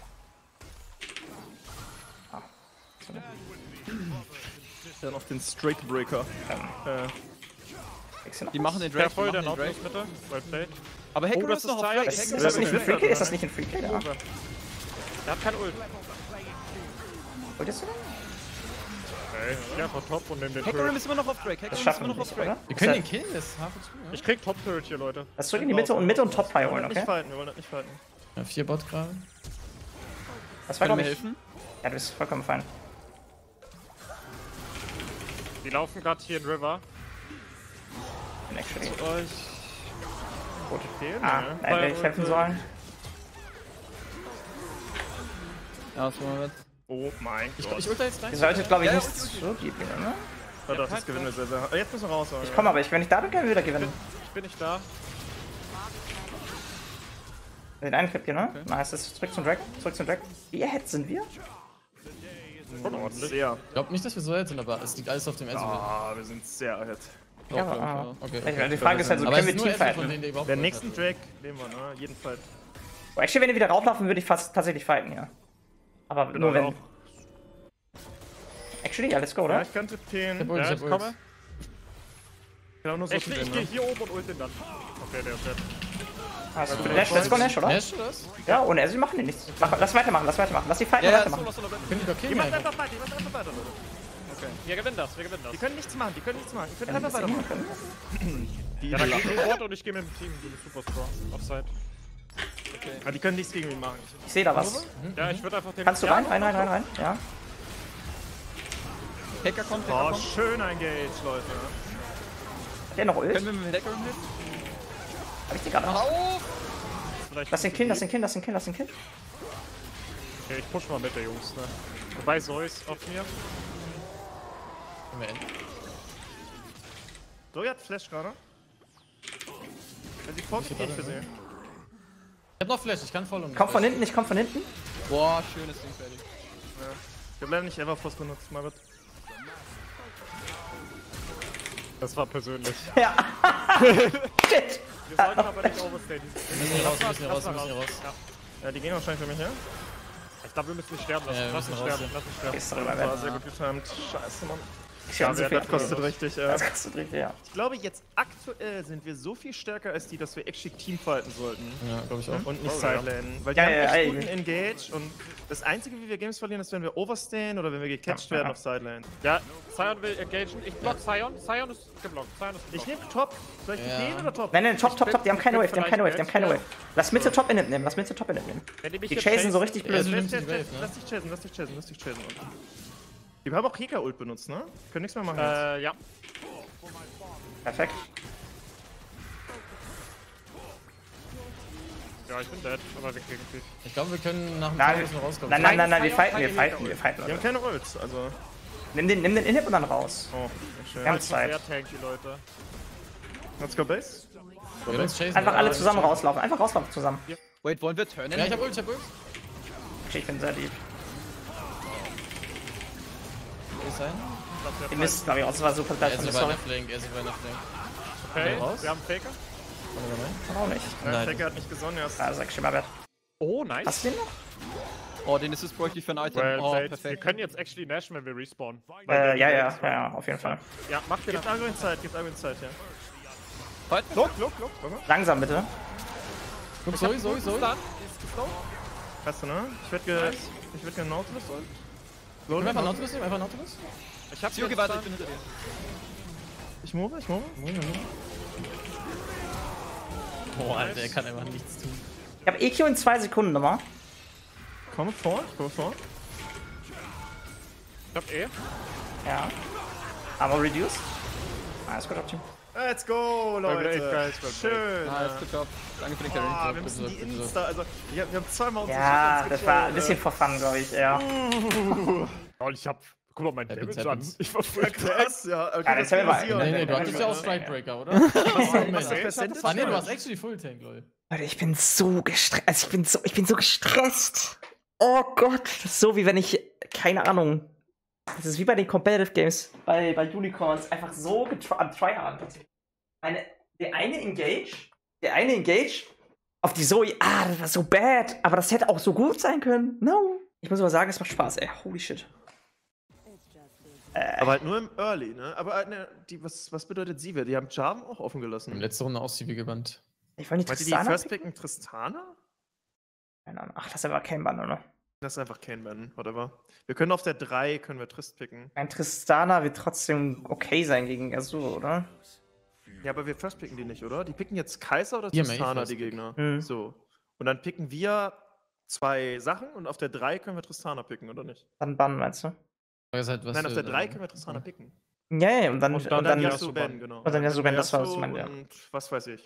[SPEAKER 3] Dann auf den Strike Breaker.
[SPEAKER 4] Kriegst du noch
[SPEAKER 1] Die
[SPEAKER 4] was?
[SPEAKER 1] machen den
[SPEAKER 5] Der
[SPEAKER 1] Drake, die
[SPEAKER 5] voll der
[SPEAKER 1] machen den
[SPEAKER 5] Nautilus
[SPEAKER 1] Drake.
[SPEAKER 5] Mitte. Well played.
[SPEAKER 1] Aber Hecarim
[SPEAKER 5] das
[SPEAKER 1] ist noch
[SPEAKER 5] ist
[SPEAKER 1] auf
[SPEAKER 5] Zeit.
[SPEAKER 1] Drake.
[SPEAKER 5] Ist
[SPEAKER 1] Hecarim
[SPEAKER 4] Ist das
[SPEAKER 1] ist
[SPEAKER 4] nicht
[SPEAKER 1] auf
[SPEAKER 4] ein
[SPEAKER 1] Drake.
[SPEAKER 4] Free Kill? Ist das nicht ein Free Kill? Ja.
[SPEAKER 5] Der hat kein Ult.
[SPEAKER 4] Wolltest du den?
[SPEAKER 5] Okay, ich geh einfach top und nehm den
[SPEAKER 1] Hecarim
[SPEAKER 5] Turret.
[SPEAKER 1] ist immer noch auf Drake.
[SPEAKER 4] Das
[SPEAKER 1] Hecarim ist
[SPEAKER 4] schaffen
[SPEAKER 1] immer
[SPEAKER 4] wir
[SPEAKER 1] noch
[SPEAKER 4] nicht,
[SPEAKER 1] auf Drake.
[SPEAKER 4] oder?
[SPEAKER 2] Wir können den killen, das ist Hafe zu.
[SPEAKER 5] Ich krieg Top-Turret hier, Leute.
[SPEAKER 4] Lass zurück in die Mitte und Top Pie
[SPEAKER 3] Wir
[SPEAKER 4] holen,
[SPEAKER 3] wollen das nicht
[SPEAKER 4] okay?
[SPEAKER 3] fighten, wir wollen das nicht fighten.
[SPEAKER 2] Ja, 4 Bot gerade.
[SPEAKER 4] Das war,
[SPEAKER 1] Können
[SPEAKER 4] glaube
[SPEAKER 1] wir
[SPEAKER 4] ich.
[SPEAKER 1] helfen?
[SPEAKER 4] Ja, du bist vollkommen fein.
[SPEAKER 5] Die laufen gerade hier in River.
[SPEAKER 4] Bin actually.
[SPEAKER 5] Euch.
[SPEAKER 4] Gut.
[SPEAKER 3] Okay,
[SPEAKER 4] Ah,
[SPEAKER 3] ne?
[SPEAKER 4] nein, hätte ich helfen sollen.
[SPEAKER 1] Ja, das war jetzt.
[SPEAKER 3] Oh mein Gott.
[SPEAKER 2] Ich ulte jetzt rein.
[SPEAKER 4] Ihr solltet, glaube ich,
[SPEAKER 1] Ja,
[SPEAKER 4] nicht so deep gehen, ne?
[SPEAKER 3] Oh, doch, das gewinnen wir sehr, sehr. Jetzt müssen wir raus.
[SPEAKER 4] Ich komme aber, wenn ich da bin, können wir wieder gewinnen.
[SPEAKER 5] Ich bin nicht da.
[SPEAKER 4] Den einen Clip hier, ne? Nice, das ist zurück zum Drag. Wie ahead sind wir?
[SPEAKER 5] Schon ordentlich.
[SPEAKER 3] Sehr.
[SPEAKER 2] Ich glaube nicht, dass wir so alt sind, aber es liegt alles auf dem Ezreal.
[SPEAKER 3] Ah, wir sind sehr ahead.
[SPEAKER 4] Ja,
[SPEAKER 1] glaub ich,
[SPEAKER 4] aber.
[SPEAKER 2] Okay.
[SPEAKER 4] Die Frage ist halt so,
[SPEAKER 2] Aber
[SPEAKER 4] können
[SPEAKER 2] es
[SPEAKER 4] wir
[SPEAKER 2] ist nur Ezreal, von
[SPEAKER 4] Teamfighten?
[SPEAKER 2] denen der überhaupt
[SPEAKER 3] Den
[SPEAKER 2] Gold
[SPEAKER 3] nächsten
[SPEAKER 2] hat.
[SPEAKER 3] Drake nehmen wir, ne? Jedenfalls.
[SPEAKER 4] Actually, wenn die wieder rauflaufen, würde ich fast tatsächlich fighten, ja. Aber
[SPEAKER 5] Bin
[SPEAKER 4] nur
[SPEAKER 5] alle
[SPEAKER 4] wenn.
[SPEAKER 5] auch.
[SPEAKER 4] Actually, ja, let's go,
[SPEAKER 3] Ja,
[SPEAKER 4] oder?
[SPEAKER 3] ich kann tippen.
[SPEAKER 2] hab Ult,
[SPEAKER 5] Ja,
[SPEAKER 2] ich
[SPEAKER 5] ich
[SPEAKER 2] hab
[SPEAKER 5] komme.
[SPEAKER 2] Ult.
[SPEAKER 3] Ich kann auch nur so
[SPEAKER 5] Ich gehe hier oben und ult den dann. Okay, der ist dead.
[SPEAKER 4] Also, Nash, let's go, Nash, oder?
[SPEAKER 2] Nash oder was?
[SPEAKER 4] Ja, ohne er, sie machen den nichts. Lass weitermachen, lass weitermachen. Lass die Fighten
[SPEAKER 1] Ja,
[SPEAKER 4] weitermachen.
[SPEAKER 1] solo.
[SPEAKER 2] Ich bin über Kill
[SPEAKER 3] Die machen
[SPEAKER 2] einfach.
[SPEAKER 3] einfach weiter, die machen einfach weiter, Leute.
[SPEAKER 5] Wir gewinnen das, wir gewinnen das.
[SPEAKER 3] Die können nichts machen, die können nichts machen. Die können einfach weitermachen.
[SPEAKER 5] Ja, dann geh du Bot und ich gehe mit dem Team. Du bist super strong. Offside.
[SPEAKER 3] Aber die können nichts gegen mich machen.
[SPEAKER 4] Ich sehe da was.
[SPEAKER 5] Ja, ich würde einfach den...
[SPEAKER 4] Kannst du
[SPEAKER 5] Ja,
[SPEAKER 4] rein? Ja.
[SPEAKER 1] Hacker kommt,
[SPEAKER 3] Oh,
[SPEAKER 1] Hacker kommt.
[SPEAKER 3] schön engaged, Leute.
[SPEAKER 4] Hat der noch Ult?
[SPEAKER 1] Können wir mit dem Hacker mit?
[SPEAKER 4] Hab ich die gerade noch?
[SPEAKER 5] vielleicht
[SPEAKER 4] Lass den killen.
[SPEAKER 5] Okay, ich push mal mit der Jungs, ne? Wobei Zeus auf mir.
[SPEAKER 2] Können wir enden?
[SPEAKER 3] Zoe hat Flash gerade. Wenn sie vorgeht, geht für sie.
[SPEAKER 2] Ich hab noch Flash, ich kann voll um.
[SPEAKER 4] Komm von hinten, ich komm von hinten.
[SPEAKER 1] Boah, schönes Ding fertig.
[SPEAKER 3] Ich hab leider nicht Everforce benutzt, mal wird.
[SPEAKER 5] Das war persönlich.
[SPEAKER 4] Ja. Shit.
[SPEAKER 5] Wir sollten aber nicht overstay.
[SPEAKER 2] Wir müssen hier raus, wir müssen hier raus, wir müssen hier raus.
[SPEAKER 5] Ja.
[SPEAKER 3] Ja, die gehen wahrscheinlich für mich, ja?
[SPEAKER 5] Ich glaube, wir müssen nicht sterben lassen.
[SPEAKER 2] Ja, wir
[SPEAKER 5] Lass
[SPEAKER 2] müssen
[SPEAKER 5] nicht
[SPEAKER 2] raus,
[SPEAKER 5] sterben,
[SPEAKER 2] ja.
[SPEAKER 5] lass nicht sterben.
[SPEAKER 4] Ist darüber
[SPEAKER 3] War
[SPEAKER 4] werden.
[SPEAKER 3] sehr gut getimed. Scheiße, Mann.
[SPEAKER 4] Ich hab so viel
[SPEAKER 3] Das kostet richtig, ja.
[SPEAKER 4] Das kostet richtig, ja.
[SPEAKER 3] Ich glaube, jetzt aktuell sind wir so viel stärker als die, dass wir actually Teamfighten sollten.
[SPEAKER 2] Ja, glaube ich auch.
[SPEAKER 3] Und nicht
[SPEAKER 5] Oh, ja.
[SPEAKER 3] Sidelanen. Weil die
[SPEAKER 4] Ja,
[SPEAKER 3] haben
[SPEAKER 4] ja,
[SPEAKER 3] echt
[SPEAKER 4] ey.
[SPEAKER 3] guten Engage und das einzige, wie wir Games verlieren, ist, wenn wir overstayen oder wenn wir gecatcht
[SPEAKER 4] Ja,
[SPEAKER 3] werden
[SPEAKER 4] ja.
[SPEAKER 3] auf Sidelane.
[SPEAKER 5] Ja, Sion will engagen. Ich block Sion. Sion ist geblockt. Sion ist
[SPEAKER 3] Ich
[SPEAKER 5] geblockt.
[SPEAKER 3] nehme Top. Soll ich
[SPEAKER 2] Ja.
[SPEAKER 3] den oder Top?
[SPEAKER 4] Nein, top, die haben keine Wave,
[SPEAKER 5] bin
[SPEAKER 4] Wave. Lass Mitte Top in nehmen,
[SPEAKER 5] Wenn die mich
[SPEAKER 4] Die
[SPEAKER 5] jetzt
[SPEAKER 4] chasen so
[SPEAKER 5] chasen-
[SPEAKER 4] richtig
[SPEAKER 2] Ja,
[SPEAKER 4] blöd.
[SPEAKER 2] so nimmt die Wave, ne?
[SPEAKER 3] Lass dich chasen. Die haben auch Heka-Ult benutzt, ne? Können nichts mehr machen jetzt.
[SPEAKER 5] Ja.
[SPEAKER 4] Perfekt.
[SPEAKER 5] Ja, ich bin dead, aber wir kriegen viel.
[SPEAKER 2] Ich glaube, wir können nach dem
[SPEAKER 4] Nein,
[SPEAKER 2] Kampf müssen wir rauskommen.
[SPEAKER 4] nein, wir fighten,
[SPEAKER 3] Die haben
[SPEAKER 4] Leute.
[SPEAKER 3] keine Ults, also...
[SPEAKER 4] Nimm den Inhib und dann raus.
[SPEAKER 3] Oh, schön.
[SPEAKER 4] Wir haben
[SPEAKER 5] Sehr
[SPEAKER 4] Zeit.
[SPEAKER 5] tanky, Leute.
[SPEAKER 3] Let's go Base.
[SPEAKER 2] Wir werden uns chasen.
[SPEAKER 4] Einfach
[SPEAKER 2] ja,
[SPEAKER 4] alle
[SPEAKER 2] wir
[SPEAKER 4] zusammen
[SPEAKER 2] chasen.
[SPEAKER 4] rauslaufen. Einfach rauslaufen zusammen.
[SPEAKER 1] Wait, wollen wir turnen?
[SPEAKER 2] Ja, ich hab Ult, ich hab Ult.
[SPEAKER 4] Okay, ich bin sehr lieb.
[SPEAKER 2] Will ich sein?
[SPEAKER 4] Ihr müsst, glaube ich, auch. Das war super
[SPEAKER 2] Er
[SPEAKER 4] gleich
[SPEAKER 2] ist
[SPEAKER 4] von mir,
[SPEAKER 2] über
[SPEAKER 4] sorry.
[SPEAKER 2] der Flank, er ist über der Flank.
[SPEAKER 5] Okay,
[SPEAKER 2] raus?
[SPEAKER 5] wir haben Faker.
[SPEAKER 2] Kommen wir rein?
[SPEAKER 4] Auch nicht.
[SPEAKER 3] Ja,
[SPEAKER 2] Nein.
[SPEAKER 3] Faker hat nicht gesonnen erst.
[SPEAKER 4] Also, sag ich schon mal wert.
[SPEAKER 5] Oh, nice.
[SPEAKER 4] Hast du den noch?
[SPEAKER 1] Oh, den ist es bräuchte ich für ein Item.
[SPEAKER 5] Well
[SPEAKER 1] Oh,
[SPEAKER 5] played. Wir
[SPEAKER 1] perfekt.
[SPEAKER 5] können jetzt actually nashen, wenn wir respawnen.
[SPEAKER 4] Ja, auf jeden Fall.
[SPEAKER 5] Ja, mach den.
[SPEAKER 3] Gibt Argument Zeit, ja.
[SPEAKER 1] Halt.
[SPEAKER 3] Look.
[SPEAKER 4] Langsam bitte.
[SPEAKER 2] Guck, so.
[SPEAKER 3] Hast du, ne? Ich werd ge Nautilus Ult.
[SPEAKER 2] Können wir einfach Nautilus nehmen? Einfach Nautilus?
[SPEAKER 5] Ich hab
[SPEAKER 1] Zio,
[SPEAKER 5] jetzt
[SPEAKER 1] warte, ich
[SPEAKER 5] dann-
[SPEAKER 1] bin hinter dir.
[SPEAKER 3] Ich move.
[SPEAKER 2] Boah, Alter, er kann einfach nichts tun.
[SPEAKER 4] Ich habe EQ in 2 Sekunden nochmal.
[SPEAKER 3] Komme vor.
[SPEAKER 5] Ich hab
[SPEAKER 4] Ja. Aber reduced. Alles gut, Team.
[SPEAKER 3] Let's go, Leute.
[SPEAKER 5] Well played, guys, well played.
[SPEAKER 3] Schön.
[SPEAKER 1] Nice, good job. Danke für den Carry.
[SPEAKER 3] Ah, wir müssen die Insta, also wir haben zweimal unsere
[SPEAKER 4] Ja,
[SPEAKER 3] Shit
[SPEAKER 4] das war ein
[SPEAKER 3] getrollt,
[SPEAKER 4] bisschen for fun, glaube ich, ja.
[SPEAKER 5] Oh, ich hab. Guck mal, mein
[SPEAKER 2] Happens,
[SPEAKER 5] Damage an.
[SPEAKER 2] happens.
[SPEAKER 5] Ich war voll
[SPEAKER 3] krass, ja. Okay,
[SPEAKER 4] Ja, das haben wir mal-
[SPEAKER 2] Nee, du hattest ja auch
[SPEAKER 4] Ja.
[SPEAKER 2] Strikebreaker, oder?
[SPEAKER 3] Percentage?
[SPEAKER 2] Ah, nee, du hast actually Full Tank, lol.
[SPEAKER 4] Leute, ich bin so gestresst. Also ich bin so gestresst. Oh Gott. Das ist so wie wenn ich, keine Ahnung. Das ist wie bei den Competitive Games bei Unicorns. Einfach so am Tryhard. Der eine Engage auf die Zoe. Ah, das war so bad. Aber das hätte auch so gut sein können. No. Ich muss aber sagen, es macht Spaß, ey. Holy shit.
[SPEAKER 3] Aber halt nur im Early, ne? Aber ne, was bedeutet Siewe? Die haben Jarvan auch offen
[SPEAKER 2] Im
[SPEAKER 3] gelassen.
[SPEAKER 2] letzte Runde aus Siebe gebannt.
[SPEAKER 4] Ich wollte nicht
[SPEAKER 3] Meint ihr die
[SPEAKER 4] Tristana
[SPEAKER 3] First
[SPEAKER 4] picken?
[SPEAKER 3] picken Tristana?
[SPEAKER 4] Keine Ahnung. Ach, das ist aber kein Bann, oder?
[SPEAKER 3] Das ist einfach Kane-Ban, whatever. Wir können auf der 3 können wir Trist picken.
[SPEAKER 4] Ein Tristana wird trotzdem okay sein gegen Azur, oder?
[SPEAKER 3] Ja, aber wir first picken die nicht, oder? Die picken jetzt Kaiser oder
[SPEAKER 2] Die haben
[SPEAKER 3] Tristana,
[SPEAKER 2] first
[SPEAKER 3] die
[SPEAKER 2] pick.
[SPEAKER 3] Gegner.
[SPEAKER 4] Mhm.
[SPEAKER 3] So. Und dann picken wir 2 Sachen und auf der 3 können wir Tristana picken, oder nicht?
[SPEAKER 4] Dann Bann, meinst du?
[SPEAKER 2] Frage ist halt, was
[SPEAKER 3] Nein, auf
[SPEAKER 2] für-
[SPEAKER 3] der 3 können wir Tristana picken.
[SPEAKER 4] Ja, und dann,
[SPEAKER 5] Und
[SPEAKER 3] Und dann
[SPEAKER 5] dann
[SPEAKER 3] Yasuo
[SPEAKER 5] Yasuo
[SPEAKER 3] Ben, genau.
[SPEAKER 4] Und dann Yasuo Ben, das war, was ich
[SPEAKER 3] Yasuo
[SPEAKER 4] meinte, ja.
[SPEAKER 3] Und was weiß ich.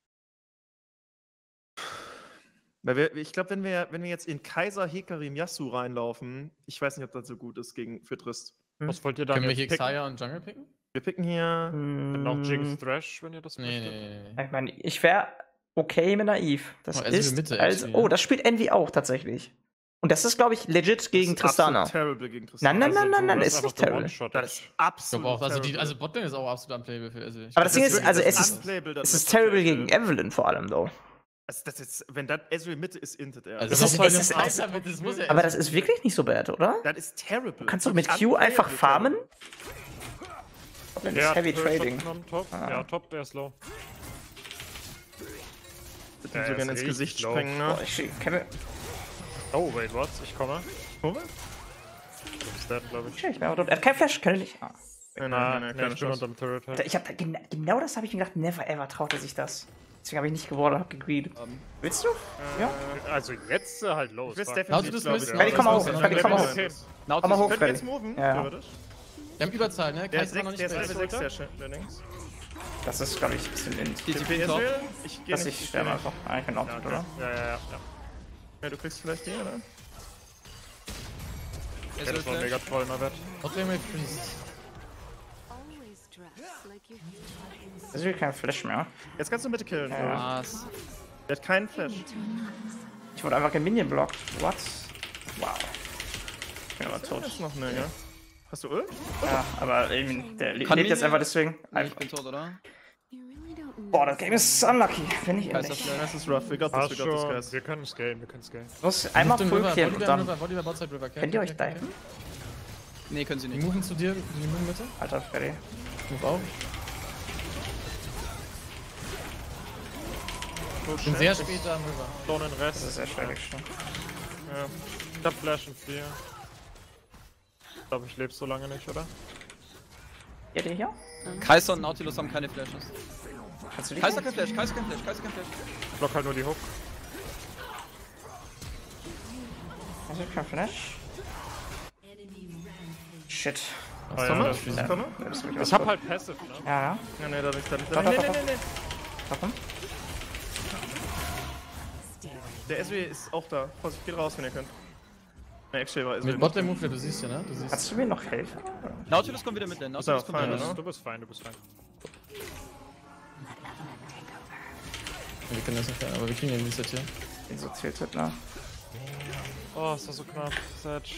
[SPEAKER 3] Weil ich glaube, wenn wir jetzt in Kaiser, Hekarim, Yasuo reinlaufen, ich weiß nicht, ob das so gut ist für Trist.
[SPEAKER 5] Was wollt ihr dann
[SPEAKER 2] Können wir
[SPEAKER 5] jetzt
[SPEAKER 2] hier
[SPEAKER 5] picken?
[SPEAKER 2] Xayah und Jungle picken?
[SPEAKER 3] Wir picken hier.
[SPEAKER 5] Und auch Jinx
[SPEAKER 4] Mm,
[SPEAKER 5] Thresh, wenn ihr das
[SPEAKER 2] Nee,
[SPEAKER 5] möchtet.
[SPEAKER 2] nee.
[SPEAKER 4] Ich meine, ich wäre okay mit Naiv. Das
[SPEAKER 2] Oh, also
[SPEAKER 4] ist
[SPEAKER 2] Mitte,
[SPEAKER 4] als,
[SPEAKER 2] actually,
[SPEAKER 4] oh,
[SPEAKER 2] ja.
[SPEAKER 4] das spielt Envy auch tatsächlich. Und das ist, glaube ich, legit gegen
[SPEAKER 3] Das ist absolut
[SPEAKER 4] Tristana.
[SPEAKER 3] terrible gegen Tristana.
[SPEAKER 4] Nein,
[SPEAKER 5] Also, du
[SPEAKER 4] ist
[SPEAKER 5] hast
[SPEAKER 4] nicht
[SPEAKER 5] einfach der
[SPEAKER 4] terrible.
[SPEAKER 5] One-Shot.
[SPEAKER 3] Das ist
[SPEAKER 2] Ich
[SPEAKER 3] absolut
[SPEAKER 2] glaube auch, also,
[SPEAKER 3] terrible.
[SPEAKER 2] also Botlane ist auch absolut unplayable für. Also
[SPEAKER 4] Aber das Ding ist,
[SPEAKER 3] wirklich-
[SPEAKER 4] also
[SPEAKER 3] das
[SPEAKER 4] es ist,
[SPEAKER 3] unplayable, das
[SPEAKER 4] es ist terrible
[SPEAKER 3] terrible.
[SPEAKER 4] gegen Evelyn vor allem, though.
[SPEAKER 3] Also das ist, wenn das Ezreal Mitte ist, intet er.
[SPEAKER 2] Also
[SPEAKER 4] Das
[SPEAKER 2] das,
[SPEAKER 4] ist-
[SPEAKER 2] ist,
[SPEAKER 4] es ist-
[SPEAKER 2] das, das muss ja
[SPEAKER 4] Aber das ist wirklich nicht so bad, oder?
[SPEAKER 3] Das ist terrible.
[SPEAKER 4] Du kannst doch mit Q einfach farmen? Das ist Heavy
[SPEAKER 5] Turret
[SPEAKER 4] Trading.
[SPEAKER 5] genommen, top. Ja, top, der ist low.
[SPEAKER 3] Ich
[SPEAKER 5] Ja,
[SPEAKER 3] würde so
[SPEAKER 5] ist
[SPEAKER 3] gerne ins
[SPEAKER 5] richtig
[SPEAKER 3] Gesicht
[SPEAKER 5] low.
[SPEAKER 3] sprengen,
[SPEAKER 4] Boah,
[SPEAKER 3] ne?
[SPEAKER 4] ich kann
[SPEAKER 5] Oh, wait, what? Ich komme.
[SPEAKER 3] Wo?
[SPEAKER 5] Du bist dead, glaube ich.
[SPEAKER 4] mir. Er hat kein Flash, kann er nicht. Ah.
[SPEAKER 3] Nein,
[SPEAKER 5] Nee,
[SPEAKER 3] keine
[SPEAKER 5] ich bin
[SPEAKER 3] Chance.
[SPEAKER 5] unterm Turret halt.
[SPEAKER 4] Ich hab da, genau das habe ich mir gedacht, never ever traut er sich das. Deswegen habe ich nicht gewonnen, hab gegreedet. Willst du? Ja.
[SPEAKER 5] Also jetzt halt los.
[SPEAKER 3] Ich will's
[SPEAKER 5] fuck.
[SPEAKER 3] definitiv,
[SPEAKER 2] das
[SPEAKER 3] glaub
[SPEAKER 2] müssen-
[SPEAKER 3] ich.
[SPEAKER 4] Freddy, komm mal hoch.
[SPEAKER 2] Ja,
[SPEAKER 4] Freddy, komm mal hoch.
[SPEAKER 5] Okay.
[SPEAKER 1] Nautilus,
[SPEAKER 4] Komm mal hoch,
[SPEAKER 3] Könnt ihr jetzt
[SPEAKER 4] Freddy.
[SPEAKER 3] moven?
[SPEAKER 4] Ja.
[SPEAKER 3] Theoretisch?
[SPEAKER 2] Wir haben Überzahl, ne?
[SPEAKER 3] Der ist
[SPEAKER 2] Kaiser noch
[SPEAKER 3] 6,
[SPEAKER 2] nicht
[SPEAKER 3] der ist
[SPEAKER 2] space.
[SPEAKER 3] 6, sehr schön. Allerdings.
[SPEAKER 4] Das ist, glaube ich, ein bisschen wind.
[SPEAKER 1] die
[SPEAKER 3] TP
[SPEAKER 1] top.
[SPEAKER 3] Ezreal? Ich geh
[SPEAKER 4] Dass
[SPEAKER 3] nicht.
[SPEAKER 4] ich sterbe
[SPEAKER 3] nicht.
[SPEAKER 4] einfach. Ah, ich bin auch
[SPEAKER 5] Ja,
[SPEAKER 4] tot,
[SPEAKER 5] okay.
[SPEAKER 4] oder?
[SPEAKER 5] Ja.
[SPEAKER 3] Ja, du kriegst vielleicht die, oder?
[SPEAKER 5] Ja, das war mega toll, mal wett.
[SPEAKER 2] Trotzdem mit Priest.
[SPEAKER 4] Das ist kein Flash mehr.
[SPEAKER 3] Jetzt kannst du bitte killen.
[SPEAKER 4] Ja.
[SPEAKER 1] Was?
[SPEAKER 3] Der hat keinen Flash.
[SPEAKER 4] Ich wurde einfach geminion blockt. What? Wow. Ich bin aber tot.
[SPEAKER 3] Das ist noch eine, ja. Hast du Ult?
[SPEAKER 4] Ja, aber der lebt
[SPEAKER 1] Kann
[SPEAKER 4] jetzt
[SPEAKER 1] Minion-
[SPEAKER 4] einfach deswegen.
[SPEAKER 1] Nee, ich bin tot, oder?
[SPEAKER 4] Boah, das Game ist unlucky, finde ich
[SPEAKER 1] Kaiser
[SPEAKER 4] ehrlich.
[SPEAKER 1] Flash.
[SPEAKER 3] Das ist rough. We got
[SPEAKER 5] Passt
[SPEAKER 3] this, we got this,
[SPEAKER 5] schon.
[SPEAKER 3] guys.
[SPEAKER 5] Wir können scalen, wir können scalen.
[SPEAKER 4] Muss einmal
[SPEAKER 2] Den
[SPEAKER 4] full
[SPEAKER 2] River,
[SPEAKER 4] killen und dann.
[SPEAKER 2] Volleyball, Botside River.
[SPEAKER 4] Könnt ihr euch diven?
[SPEAKER 1] Nee, können sie
[SPEAKER 2] Die
[SPEAKER 1] nicht.
[SPEAKER 2] moven zu dir, die moven Mitte.
[SPEAKER 4] Alter, Freddy.
[SPEAKER 2] Move auf.
[SPEAKER 3] So
[SPEAKER 2] Ich bin sehr spät da am River.
[SPEAKER 5] Lohn den
[SPEAKER 4] Das
[SPEAKER 5] Rest.
[SPEAKER 4] ist sehr schwierig schon.
[SPEAKER 5] Ja. Ich hab Flash und 4. Ich glaube, ich lebe so lange nicht, oder?
[SPEAKER 4] Ihr hier?
[SPEAKER 1] Kaiser und Nautilus haben keine Flashes.
[SPEAKER 4] Kannst du die?
[SPEAKER 1] Kaiser kein Flash, Kaiser kein Flash, Kaiser kein Flash.
[SPEAKER 5] Ich block halt nur die Hook.
[SPEAKER 4] Kannst du kein Flash? Shit.
[SPEAKER 5] Ah, ja,
[SPEAKER 3] Komme?
[SPEAKER 5] das ist-
[SPEAKER 3] Komme?
[SPEAKER 5] ich hab halt Passive, ne?
[SPEAKER 4] Ja, ja.
[SPEAKER 3] Ja, nee, da nicht, da nicht.
[SPEAKER 4] Doch,
[SPEAKER 3] Nee,
[SPEAKER 4] doch,
[SPEAKER 3] nee,
[SPEAKER 4] doch.
[SPEAKER 3] nee, nee.
[SPEAKER 4] Warum?
[SPEAKER 3] Der Ezreal ist auch da. Vorsicht, geht raus, wenn ihr könnt. Ne, Exchange war
[SPEAKER 2] Mit
[SPEAKER 3] Ezreal.
[SPEAKER 2] Botlane Move, du siehst ja, ne? Du siehst.
[SPEAKER 4] Kannst du mir noch helfen?
[SPEAKER 1] Nautilus kommt wieder mit Lane, Nautilus kommt
[SPEAKER 3] fein,
[SPEAKER 1] wieder
[SPEAKER 3] oder?
[SPEAKER 1] mit.
[SPEAKER 5] Du bist fein, du bist fein.
[SPEAKER 2] Wir können das nicht faire, aber wir kriegen den Reset hier.
[SPEAKER 4] Den so tiltet, ne?
[SPEAKER 5] Oh, ist das so knapp. Sedge.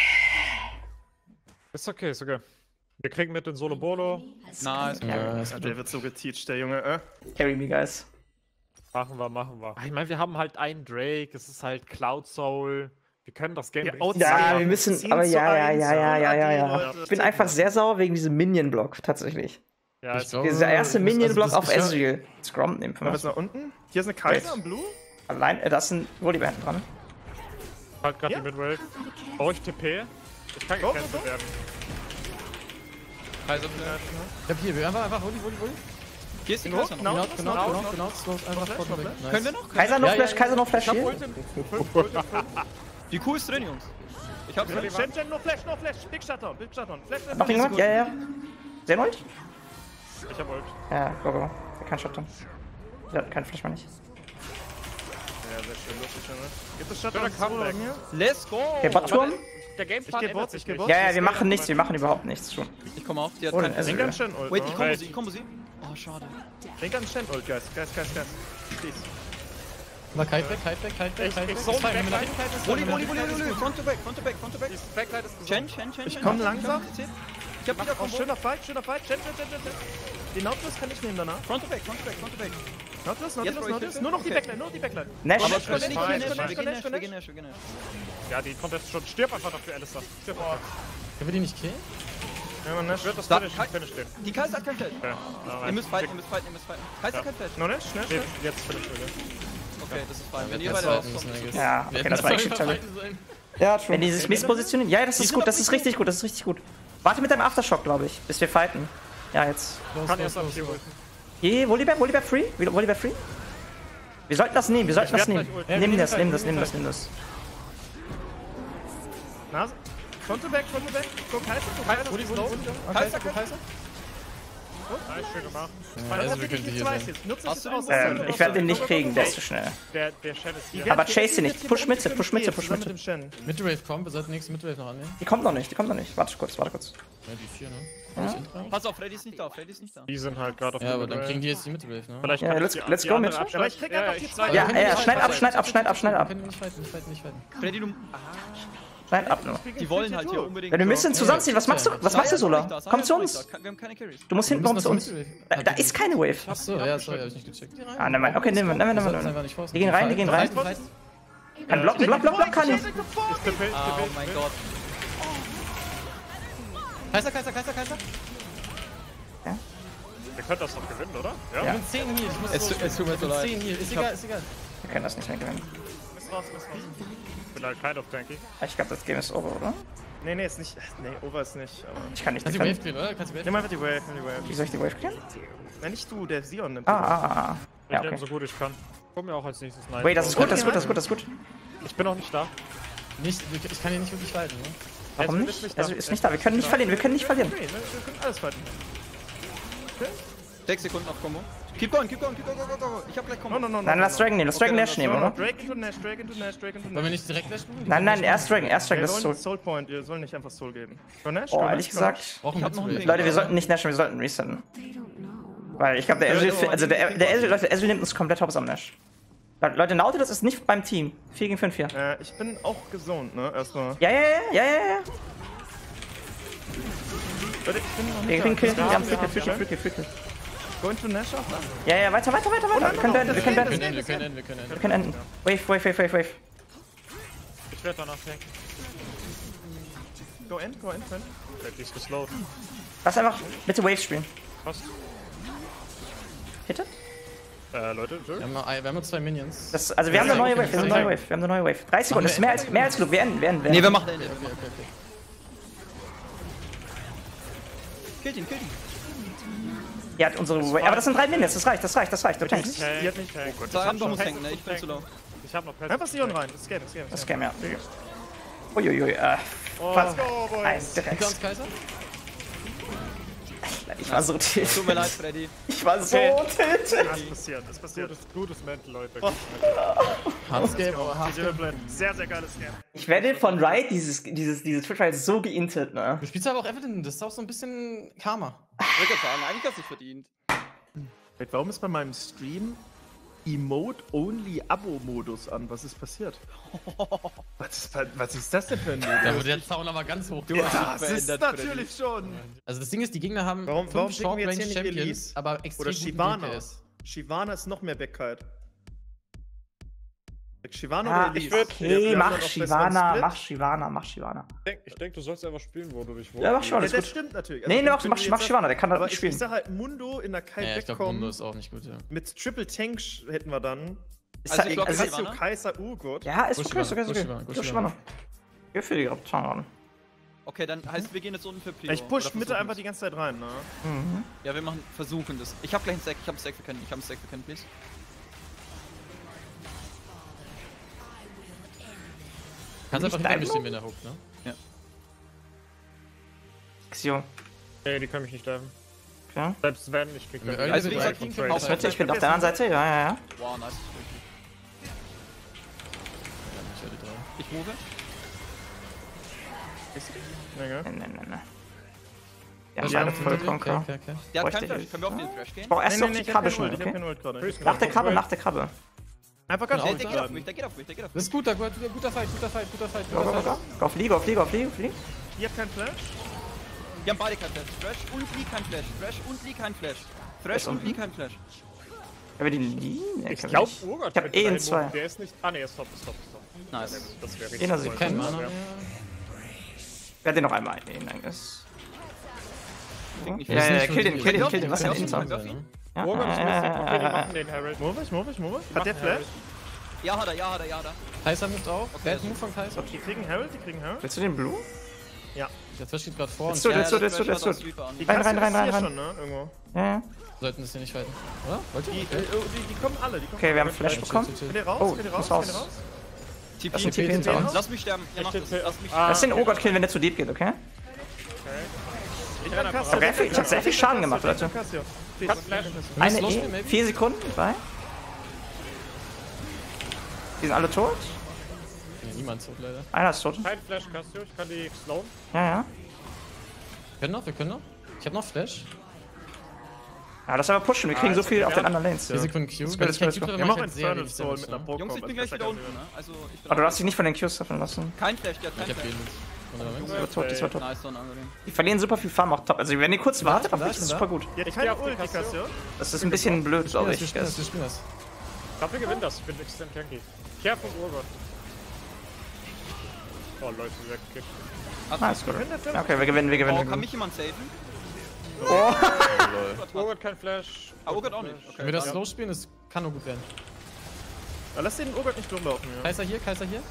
[SPEAKER 5] Ist okay, ist okay. Wir kriegen mit den Solo Bolo.
[SPEAKER 1] Nice.
[SPEAKER 2] Ja, ist
[SPEAKER 3] Ja,
[SPEAKER 2] gut.
[SPEAKER 3] der wird so geteacht, der Junge,
[SPEAKER 4] Carry me, guys.
[SPEAKER 5] Machen wir. Ich meine, wir haben halt einen Drake, es ist halt Cloud Soul. Wir können das Game richtig
[SPEAKER 4] Ja,
[SPEAKER 5] machen.
[SPEAKER 4] wir müssen,
[SPEAKER 3] 10
[SPEAKER 4] aber
[SPEAKER 3] zu
[SPEAKER 4] ja.
[SPEAKER 3] 1, Leute.
[SPEAKER 4] Ich bin einfach sehr sauer wegen diesem Minion-Block, tatsächlich.
[SPEAKER 5] Ja,
[SPEAKER 2] Ich glaube,
[SPEAKER 4] Dieser erste
[SPEAKER 2] das- also
[SPEAKER 4] Minion-Block
[SPEAKER 2] das-
[SPEAKER 4] auf
[SPEAKER 2] ich-
[SPEAKER 4] Ezreal. Scrum nehmen für
[SPEAKER 3] Mal
[SPEAKER 4] mich.
[SPEAKER 3] bis nach unten. Hier ist eine Kaiser
[SPEAKER 4] Wait.
[SPEAKER 3] im Blue.
[SPEAKER 4] Allein, da ist ein Volleyball hinten dran.
[SPEAKER 5] halt gerade
[SPEAKER 3] Ja.
[SPEAKER 5] die Midwave. Brauche ich TP? Ich kann
[SPEAKER 3] Go, go,
[SPEAKER 5] gecancelt
[SPEAKER 3] go.
[SPEAKER 5] werden.
[SPEAKER 1] Kaiser Flash.
[SPEAKER 2] Ich hab hier, wir einfach Volley.
[SPEAKER 1] Hier ist die
[SPEAKER 3] Genau,
[SPEAKER 1] Kaiser noch.
[SPEAKER 3] genau.
[SPEAKER 2] Genau. Slow, einfach
[SPEAKER 3] Flash,
[SPEAKER 2] Bot
[SPEAKER 3] noch
[SPEAKER 2] weg.
[SPEAKER 3] Flash?
[SPEAKER 2] Nice.
[SPEAKER 1] Können wir noch?
[SPEAKER 4] Kaiser noch
[SPEAKER 2] Ja,
[SPEAKER 4] Flash,
[SPEAKER 2] ja,
[SPEAKER 4] Kaiser noch Flash
[SPEAKER 5] Ich hab
[SPEAKER 4] hier.
[SPEAKER 5] Ult im 5.
[SPEAKER 1] Die Kuh ist drin, Jungs. Ich hab's drin.
[SPEAKER 3] Shen, no Flash, no Flash. Big Shutdown, Big Shutdown. Flash, Flash,
[SPEAKER 4] Noch
[SPEAKER 3] Flash.
[SPEAKER 4] jemand? Ja. Sehen euch?
[SPEAKER 5] Ich hab Ult.
[SPEAKER 4] Ja, go. Der kann Shotdown. Der hat keinen Flash mehr nicht.
[SPEAKER 3] Ja, sehr schön, lustig, Junge. Gibt es
[SPEAKER 5] Schöner
[SPEAKER 3] Shutdown?
[SPEAKER 5] Comeback.
[SPEAKER 1] Let's go!
[SPEAKER 4] Der Botturm?
[SPEAKER 5] Der Gameplan
[SPEAKER 3] geh
[SPEAKER 5] ändert
[SPEAKER 3] Bot,
[SPEAKER 5] sich
[SPEAKER 3] ich geh
[SPEAKER 5] nicht.
[SPEAKER 3] Bot.
[SPEAKER 4] Ja, wir machen nichts, wir machen überhaupt nichts schon.
[SPEAKER 1] Ich komm auf, die hat
[SPEAKER 4] Oh,
[SPEAKER 1] keinen
[SPEAKER 4] dann
[SPEAKER 3] Den
[SPEAKER 4] Ezreal.
[SPEAKER 3] ganz schön Ult.
[SPEAKER 1] Wait,
[SPEAKER 3] ne?
[SPEAKER 1] ich komme sie. Oh, schade.
[SPEAKER 3] Den ganz schön Ult, guys. Please.
[SPEAKER 2] Aber Kite weg.
[SPEAKER 5] Ich zone
[SPEAKER 2] Fein,
[SPEAKER 5] Backline.
[SPEAKER 1] Woli, front to back.
[SPEAKER 5] Die Backline ist
[SPEAKER 1] Chen.
[SPEAKER 3] Ich komm langsam.
[SPEAKER 1] Ich hab wieder
[SPEAKER 3] Oh,
[SPEAKER 1] Combo.
[SPEAKER 3] schöner Fight. Chen. Den Nautilus kann ich nehmen danach.
[SPEAKER 1] Front to back.
[SPEAKER 3] Nautilus.
[SPEAKER 1] Jetzt brauche ich Hilfe.
[SPEAKER 3] Nur noch die
[SPEAKER 1] Okay.
[SPEAKER 3] Backline.
[SPEAKER 4] Nash?
[SPEAKER 1] Aber
[SPEAKER 3] Schnell,
[SPEAKER 1] wir
[SPEAKER 3] schnell,
[SPEAKER 1] gehen
[SPEAKER 3] schnell,
[SPEAKER 1] Nash.
[SPEAKER 3] schnell.
[SPEAKER 5] Ja, die Contest schon. Stirb einfach dafür, Alistair. Stirb einfach.
[SPEAKER 2] Können wir die nicht killen?
[SPEAKER 3] Ja, man, Nash.
[SPEAKER 5] Ich würde das
[SPEAKER 1] Da-
[SPEAKER 5] Finish stehen.
[SPEAKER 1] Die Kaiser hat kein Flash.
[SPEAKER 5] Okay.
[SPEAKER 1] Ihr müsst fighten. Kaiser
[SPEAKER 5] Ja.
[SPEAKER 1] kein Flash.
[SPEAKER 3] No Nash, schnell.
[SPEAKER 5] Nee, jetzt Finish wieder.
[SPEAKER 1] Okay, das ist fein.
[SPEAKER 2] Wir
[SPEAKER 1] Wenn ihr
[SPEAKER 2] hätten
[SPEAKER 1] beide
[SPEAKER 2] das fighten
[SPEAKER 1] rauskommt.
[SPEAKER 2] müssen, I guess.
[SPEAKER 4] Ja,
[SPEAKER 2] Wir
[SPEAKER 4] okay,
[SPEAKER 2] hätten
[SPEAKER 4] das war
[SPEAKER 2] das
[SPEAKER 4] echt
[SPEAKER 2] einfach
[SPEAKER 4] toll.
[SPEAKER 2] fighten sollen.
[SPEAKER 4] Ja, wenn die sich misspositionieren. Ja, das ist gut, das ist richtig gut. Warte mit deinem Aftershock, glaube ich, bis wir fighten. Ja, jetzt.
[SPEAKER 5] Kann erst am Tier ulten.
[SPEAKER 4] Hier, Volleyball free? Volleyball free? Wir sollten das nehmen,
[SPEAKER 5] Ich werd gleich ult.
[SPEAKER 4] Nimm das.
[SPEAKER 3] Nase. Front to back. Go Kaiser.
[SPEAKER 5] Uli, slow.
[SPEAKER 1] Kaiser.
[SPEAKER 5] Nice, schön gemacht.
[SPEAKER 2] Also wir können hier sein.
[SPEAKER 3] Nutzt
[SPEAKER 1] Hast
[SPEAKER 3] es
[SPEAKER 1] du
[SPEAKER 3] aus.
[SPEAKER 1] den
[SPEAKER 4] Ich werde den nicht kriegen, der ist zu schnell.
[SPEAKER 5] Der Shen ist hier.
[SPEAKER 4] Aber chase ihn nicht. Push Mitte.
[SPEAKER 3] Mit dem Shen.
[SPEAKER 2] Midwave kommt, wir sollten nächste Midwave noch annehmen.
[SPEAKER 4] Die kommt noch nicht. Warte kurz.
[SPEAKER 2] Ja, die 4, ne?
[SPEAKER 1] Pass auf, Freddy ist nicht da.
[SPEAKER 5] Die sind halt gerade auf
[SPEAKER 2] Ja,
[SPEAKER 5] der
[SPEAKER 2] aber dann
[SPEAKER 5] Midwave.
[SPEAKER 2] kriegen die jetzt die Midwave, ne?
[SPEAKER 5] Vielleicht
[SPEAKER 4] Ja,
[SPEAKER 5] kann ich
[SPEAKER 4] let's
[SPEAKER 5] die
[SPEAKER 4] go,
[SPEAKER 5] andere
[SPEAKER 4] Mitch.
[SPEAKER 5] abschneiden.
[SPEAKER 3] Aber ich krieg einfach die zwei.
[SPEAKER 4] Ja, schneid ab.
[SPEAKER 1] Freddy, du.
[SPEAKER 2] Können wir nicht fighten.
[SPEAKER 4] Nein, ab nur.
[SPEAKER 1] Die wollen halt hier unbedingt.
[SPEAKER 4] Ja, wir müssen zusammenziehen. Was machst du? Sola? Komm zu uns.
[SPEAKER 1] Wir haben keine Carries.
[SPEAKER 4] Du musst hinten rum zu uns. Da ist keine Wave.
[SPEAKER 2] Achso, ja, sorry, hab ich nicht gecheckt.
[SPEAKER 4] Ah, nein, okay, nehmen wir. Die gehen rein, die gehen rein. Kann blocken, block, kann ich.
[SPEAKER 1] Oh mein Gott.
[SPEAKER 2] Kaiser.
[SPEAKER 5] Wir können das noch gewinnen, oder?
[SPEAKER 2] Ich bin 10 hier.
[SPEAKER 1] Es tut mir so leid.
[SPEAKER 2] 10 hier. Ist egal.
[SPEAKER 4] Wir können das nicht mehr gewinnen.
[SPEAKER 5] Miss raus. Ich bin halt kind of tanky.
[SPEAKER 4] Ich glaube, das Game ist over, oder?
[SPEAKER 3] Nee, ist nicht. Nee, over ist nicht. Aber
[SPEAKER 4] Ich kann nicht
[SPEAKER 2] Kannst du die Wave
[SPEAKER 4] defenden.
[SPEAKER 2] clearen, oder? Kannst du die Wave
[SPEAKER 3] nimm einfach die Wave,
[SPEAKER 4] Wie soll ich die Wave clearen?
[SPEAKER 3] Nein, nicht du, der Sion nimmt.
[SPEAKER 4] Ja,
[SPEAKER 5] Ich nehme
[SPEAKER 4] okay.
[SPEAKER 5] so gut ich kann. Komm mir auch als nächstes Night.
[SPEAKER 4] Wait, das ist gut.
[SPEAKER 5] Ich bin noch nicht da.
[SPEAKER 2] Ich kann hier nicht wirklich leiden, ne?
[SPEAKER 4] Warum
[SPEAKER 5] Ezreal
[SPEAKER 4] nicht?
[SPEAKER 5] ist da.
[SPEAKER 4] Also ist nicht da, wir können nicht verlieren.
[SPEAKER 3] Okay, ne, wir können alles fighten.
[SPEAKER 1] 6 Sekunden auf Combo. Keep going, go. Ich hab gleich Combo.
[SPEAKER 3] No.
[SPEAKER 4] Nein, lass Dragon nehmen, Nash nehmen, oder?
[SPEAKER 3] Drake into Nash.
[SPEAKER 2] Wollen wir nicht direkt lashen?
[SPEAKER 4] Nein, erst Dragon,
[SPEAKER 3] Wir
[SPEAKER 4] das ist
[SPEAKER 3] sollen
[SPEAKER 4] so.
[SPEAKER 3] Soul Point, wir sollen nicht einfach Soul geben. Go Nash,
[SPEAKER 4] Oh,
[SPEAKER 3] go
[SPEAKER 4] ehrlich
[SPEAKER 3] Nash,
[SPEAKER 4] gesagt.
[SPEAKER 2] Brauchen wir
[SPEAKER 1] hab noch einen
[SPEAKER 2] Wave.
[SPEAKER 4] Leute, wir sollten nicht nashen, wir sollten resetten. Weil ich glaube, der Ezreal nimmt uns komplett hops am Nash. Leute, Nautilus ist nicht beim Team. 4 gegen 5 hier.
[SPEAKER 3] Ich bin auch gesund, ne? Erstmal.
[SPEAKER 4] Ja.
[SPEAKER 3] Leute, ich bin noch
[SPEAKER 4] Wir
[SPEAKER 3] nicht
[SPEAKER 4] kriegen Kill, wir haben
[SPEAKER 3] Free
[SPEAKER 4] Kill.
[SPEAKER 3] Go into Nash auch, ne?
[SPEAKER 4] Ja, weiter. Wir können beenden.
[SPEAKER 2] Wir können
[SPEAKER 4] Wir können enden. Wave.
[SPEAKER 5] Ich werde danach tanken.
[SPEAKER 3] Go in.
[SPEAKER 5] Die ist geslowt.
[SPEAKER 4] Lass einfach bitte Wave spielen.
[SPEAKER 5] Passt.
[SPEAKER 4] Bitte?
[SPEAKER 5] Leute,
[SPEAKER 2] Wir haben nur 2 Minions.
[SPEAKER 4] Also wir haben eine neue Wave, 30 Sekunden, das ist mehr als genug. Wir enden.
[SPEAKER 1] Nee, wir machen Ende.
[SPEAKER 2] Okay.
[SPEAKER 1] Killt ihn.
[SPEAKER 4] Ja, unsere Wave. Aber das sind 3 Minions, das reicht. Du tankst.
[SPEAKER 3] Die hat nicht tank.
[SPEAKER 1] Sag, du musst tanken, ne? Ich bin zu low.
[SPEAKER 5] Ich hab noch Pets.
[SPEAKER 3] Einfach Sion rein, das Game.
[SPEAKER 4] Das Scam, ja. Uiuiui, fast. Eins,
[SPEAKER 2] Hinter
[SPEAKER 4] direkt.
[SPEAKER 2] uns Kaiser?
[SPEAKER 4] Ich war so tilt.
[SPEAKER 1] Tut mir leid, Freddy.
[SPEAKER 4] Ich war so tilt.
[SPEAKER 3] Das passiert.
[SPEAKER 5] Gutes Mental, Leute.
[SPEAKER 2] Hartes Game, aber
[SPEAKER 3] Die
[SPEAKER 2] hart.
[SPEAKER 3] Silverblend. Sehr geiles Game.
[SPEAKER 4] Ich werde von Riot dieses Twitch so geintet, ne?
[SPEAKER 2] Du spielst aber auch Evelyn, das ist auch so ein bisschen Karma.
[SPEAKER 1] Ich würde sagen, eigentlich hast du es verdient.
[SPEAKER 3] Wait, warum ist bei meinem Stream Emote-Only-Abo-Modus an? Was ist passiert? Was ist das denn für ein
[SPEAKER 2] Da
[SPEAKER 3] Modus?
[SPEAKER 2] wird der Zaun aber ganz hoch.
[SPEAKER 3] Ja, das ist
[SPEAKER 1] verändert,
[SPEAKER 3] natürlich schon.
[SPEAKER 2] Also das Ding ist, die Gegner haben
[SPEAKER 3] Warum
[SPEAKER 2] 5
[SPEAKER 3] schicken wir jetzt hier nicht
[SPEAKER 2] Short-Range Champions,
[SPEAKER 3] Elise?
[SPEAKER 2] aber extrem
[SPEAKER 3] Oder
[SPEAKER 2] guten
[SPEAKER 3] Shyvana.
[SPEAKER 2] DPS.
[SPEAKER 3] Shyvana ist noch mehr Backheit. Shyvana
[SPEAKER 4] Ah,
[SPEAKER 3] oder Elise?
[SPEAKER 4] okay, mach
[SPEAKER 3] Shyvana.
[SPEAKER 4] Shyvana.
[SPEAKER 5] Ich denke, du sollst einfach spielen, wo du dich wohlfühlst.
[SPEAKER 4] Ja, mach Shyvana,
[SPEAKER 3] Das
[SPEAKER 4] ist gut.
[SPEAKER 3] stimmt natürlich.
[SPEAKER 4] Nee,
[SPEAKER 3] wenn
[SPEAKER 4] mach
[SPEAKER 3] du jetzt
[SPEAKER 4] Shyvana, der kann das
[SPEAKER 3] aber
[SPEAKER 4] nicht
[SPEAKER 3] ich
[SPEAKER 4] spielen.
[SPEAKER 3] sag halt, Mundo in der Kai
[SPEAKER 2] Ja, ich glaube, Mundo
[SPEAKER 3] wegkommen.
[SPEAKER 2] ist auch nicht gut, ja.
[SPEAKER 3] Mit Triple Tank hätten wir dann.
[SPEAKER 1] Also ich
[SPEAKER 4] glaub,
[SPEAKER 1] glaube,
[SPEAKER 3] Cassio, Kaiser, Gott.
[SPEAKER 4] Ja, ist
[SPEAKER 2] Gut
[SPEAKER 4] okay, ist okay.
[SPEAKER 2] Shyvana.
[SPEAKER 4] Gut Shyvana. Ich will die gerade an.
[SPEAKER 1] Okay, dann heißt wir gehen jetzt unten für Prio.
[SPEAKER 3] Ich push
[SPEAKER 1] Oder
[SPEAKER 3] Mitte
[SPEAKER 1] versuchen
[SPEAKER 3] einfach die ganze Zeit rein, ne?
[SPEAKER 1] Ja, wir versuchen das. Ich hab gleich einen Stack, ich hab einen Stack für Ken, please.
[SPEAKER 2] Kannst einfach
[SPEAKER 4] Nicht
[SPEAKER 2] hinter mir
[SPEAKER 4] dein
[SPEAKER 2] stehen, wenn er hockt, ne?
[SPEAKER 4] Xio.
[SPEAKER 5] Nee, die können mich nicht treffen.
[SPEAKER 4] Okay.
[SPEAKER 5] Selbst wenn, ich krieg
[SPEAKER 2] Ja,
[SPEAKER 5] den
[SPEAKER 1] also
[SPEAKER 2] wie
[SPEAKER 1] gesagt,
[SPEAKER 2] gesagt,
[SPEAKER 1] King
[SPEAKER 2] Trade.
[SPEAKER 1] Trade.
[SPEAKER 4] Ich bin auf der anderen Seite, ja.
[SPEAKER 1] Wow, nice. Ich move.
[SPEAKER 4] Nee. Ja,
[SPEAKER 2] Ja,
[SPEAKER 4] beide
[SPEAKER 2] okay.
[SPEAKER 4] vollkommen klar.
[SPEAKER 2] Okay.
[SPEAKER 1] Der hat
[SPEAKER 4] Bräuchte
[SPEAKER 1] keinen Flash.
[SPEAKER 4] Hilfe.
[SPEAKER 1] Können wir auf den Flash gehen?
[SPEAKER 4] Ich brauch erst noch die
[SPEAKER 3] ich hab
[SPEAKER 4] Krabbe
[SPEAKER 3] keinen
[SPEAKER 4] schnell,
[SPEAKER 3] Ult, ich hab
[SPEAKER 4] okay?
[SPEAKER 3] keinen Ult gerade.
[SPEAKER 4] Nach der Krabbe.
[SPEAKER 3] Einfach ganz
[SPEAKER 1] Der
[SPEAKER 3] gut
[SPEAKER 1] geht auf
[SPEAKER 3] bleiben.
[SPEAKER 1] mich, der geht auf mich.
[SPEAKER 2] Das ist gut, guter Fight.
[SPEAKER 4] Go. Auf Lee.
[SPEAKER 3] Ihr habt keinen Flash?
[SPEAKER 1] Die haben beide keinen Flash. Thresh und Lee kein Flash. Thresh und Lee kein Flash.
[SPEAKER 4] Aber die Lee? Nee,
[SPEAKER 5] Ich
[SPEAKER 4] können wir
[SPEAKER 5] glaube,
[SPEAKER 4] nicht.
[SPEAKER 5] Urgot
[SPEAKER 4] Ich hab
[SPEAKER 5] könnte
[SPEAKER 4] eh
[SPEAKER 5] dahin
[SPEAKER 4] in 2.
[SPEAKER 5] moven. Der ist nicht. Ah, nee, er ist top.
[SPEAKER 1] Nice.
[SPEAKER 5] Das wäre
[SPEAKER 4] Eh
[SPEAKER 5] richtig.
[SPEAKER 4] noch
[SPEAKER 5] cool.
[SPEAKER 4] Sekunden.
[SPEAKER 2] Kein Mana mehr.
[SPEAKER 4] Wer hat den noch einmal? Nee, nein, ist.
[SPEAKER 1] Nicht
[SPEAKER 4] Ja,
[SPEAKER 2] nicht
[SPEAKER 4] kill den. Was
[SPEAKER 1] Ich
[SPEAKER 4] denn
[SPEAKER 1] glaub,
[SPEAKER 4] Inter?
[SPEAKER 1] ich glaub,
[SPEAKER 4] Ja,
[SPEAKER 5] Urgot ist mäßig. Okay, wir machen den Herald.
[SPEAKER 3] Move ich. Hat der
[SPEAKER 5] machen
[SPEAKER 3] Flash?
[SPEAKER 1] Ja, hat er.
[SPEAKER 2] Kaiser moved auch.
[SPEAKER 1] Okay,
[SPEAKER 2] Bad Move von Kaiser.
[SPEAKER 3] Die kriegen Herald.
[SPEAKER 4] Willst du den Blue?
[SPEAKER 2] Der Flash steht gerade vor uns.
[SPEAKER 4] Let's do it.
[SPEAKER 3] Die
[SPEAKER 4] Rein.
[SPEAKER 3] Cassio ist hier schon, ne? Irgendwo.
[SPEAKER 4] Ja.
[SPEAKER 2] Sollten das hier nicht fighten. Oder? Wollt ihr?
[SPEAKER 3] Die kommen alle.
[SPEAKER 4] Okay, wir haben Flash bekommen.
[SPEAKER 3] Könnt ihr raus?
[SPEAKER 4] Oh,
[SPEAKER 3] Könnt ihr
[SPEAKER 4] muss
[SPEAKER 3] raus?
[SPEAKER 4] raus.
[SPEAKER 1] TP.
[SPEAKER 4] Das ist ein TP hinter uns.
[SPEAKER 1] Lass mich sterben. Ja, mach das. Lass mich
[SPEAKER 4] Lass den Urgot killen, wenn der zu deep geht, okay? Ich hab sehr viel Schaden gemacht, Leute. Eine
[SPEAKER 2] Los,
[SPEAKER 4] E,
[SPEAKER 2] maybe?
[SPEAKER 4] 4 Sekunden, 2. Die sind alle tot.
[SPEAKER 2] Nee, niemand tot leider.
[SPEAKER 4] Einer ist tot.
[SPEAKER 5] Kein Flash, Cassio. Ich kann die slowen.
[SPEAKER 4] Ja.
[SPEAKER 2] Wir können noch. Ich hab noch Flash.
[SPEAKER 4] Ja, lass aber pushen, wir kriegen so viel auf den anderen Lanes.
[SPEAKER 2] 4 Sekunden Q.
[SPEAKER 4] Das
[SPEAKER 2] Wenn
[SPEAKER 4] ist
[SPEAKER 2] ich kein
[SPEAKER 4] gut.
[SPEAKER 2] Q drin
[SPEAKER 3] Wir
[SPEAKER 2] mache,
[SPEAKER 3] machen
[SPEAKER 2] sehr
[SPEAKER 3] Infernal
[SPEAKER 2] wenig
[SPEAKER 3] Soul
[SPEAKER 2] Damage.
[SPEAKER 3] mit einer
[SPEAKER 2] Ne?
[SPEAKER 3] Pokémon.
[SPEAKER 1] Jungs, ich bin gleich wieder unten, ne? Also, ich bin
[SPEAKER 4] Aber du darfst dich nicht von den Qs treffen lassen.
[SPEAKER 1] kein Flash, der hat
[SPEAKER 2] Ich
[SPEAKER 1] kein
[SPEAKER 2] hab
[SPEAKER 1] Flash.
[SPEAKER 2] den.
[SPEAKER 4] Die war tot, die war tot.
[SPEAKER 1] Nice, dann angenehm.
[SPEAKER 4] Die verlieren super viel Farm auch top. Also wenn ihr kurz wartet, auf mich, das ist super gut.
[SPEAKER 3] Jetzt
[SPEAKER 5] Ich
[SPEAKER 3] keine
[SPEAKER 5] geh auf die
[SPEAKER 3] Ulti, Cassio.
[SPEAKER 4] Das ist ein bisschen blöd, glaube ich.
[SPEAKER 2] Wir spielen das.
[SPEAKER 5] Ich glaube, wir gewinnen das. Ich bin extrem tanky. Kehr vom Urgott. Oh, Leute, weggekickt.
[SPEAKER 4] Nice, gut. Okay, wir gewinnen, wir gewinnen.
[SPEAKER 1] Oh,
[SPEAKER 4] wir
[SPEAKER 1] kann
[SPEAKER 4] gewinnen.
[SPEAKER 1] mich jemand safen?
[SPEAKER 5] Urgott kein Flash.
[SPEAKER 1] Ah, Urgott auch nicht.
[SPEAKER 2] Wenn
[SPEAKER 1] Okay.
[SPEAKER 2] wir das slow spielen, das kann nur gut werden.
[SPEAKER 3] Ja, lass den Urgott nicht durchlaufen. Ja.
[SPEAKER 2] Kaiser hier, Kaiser hier.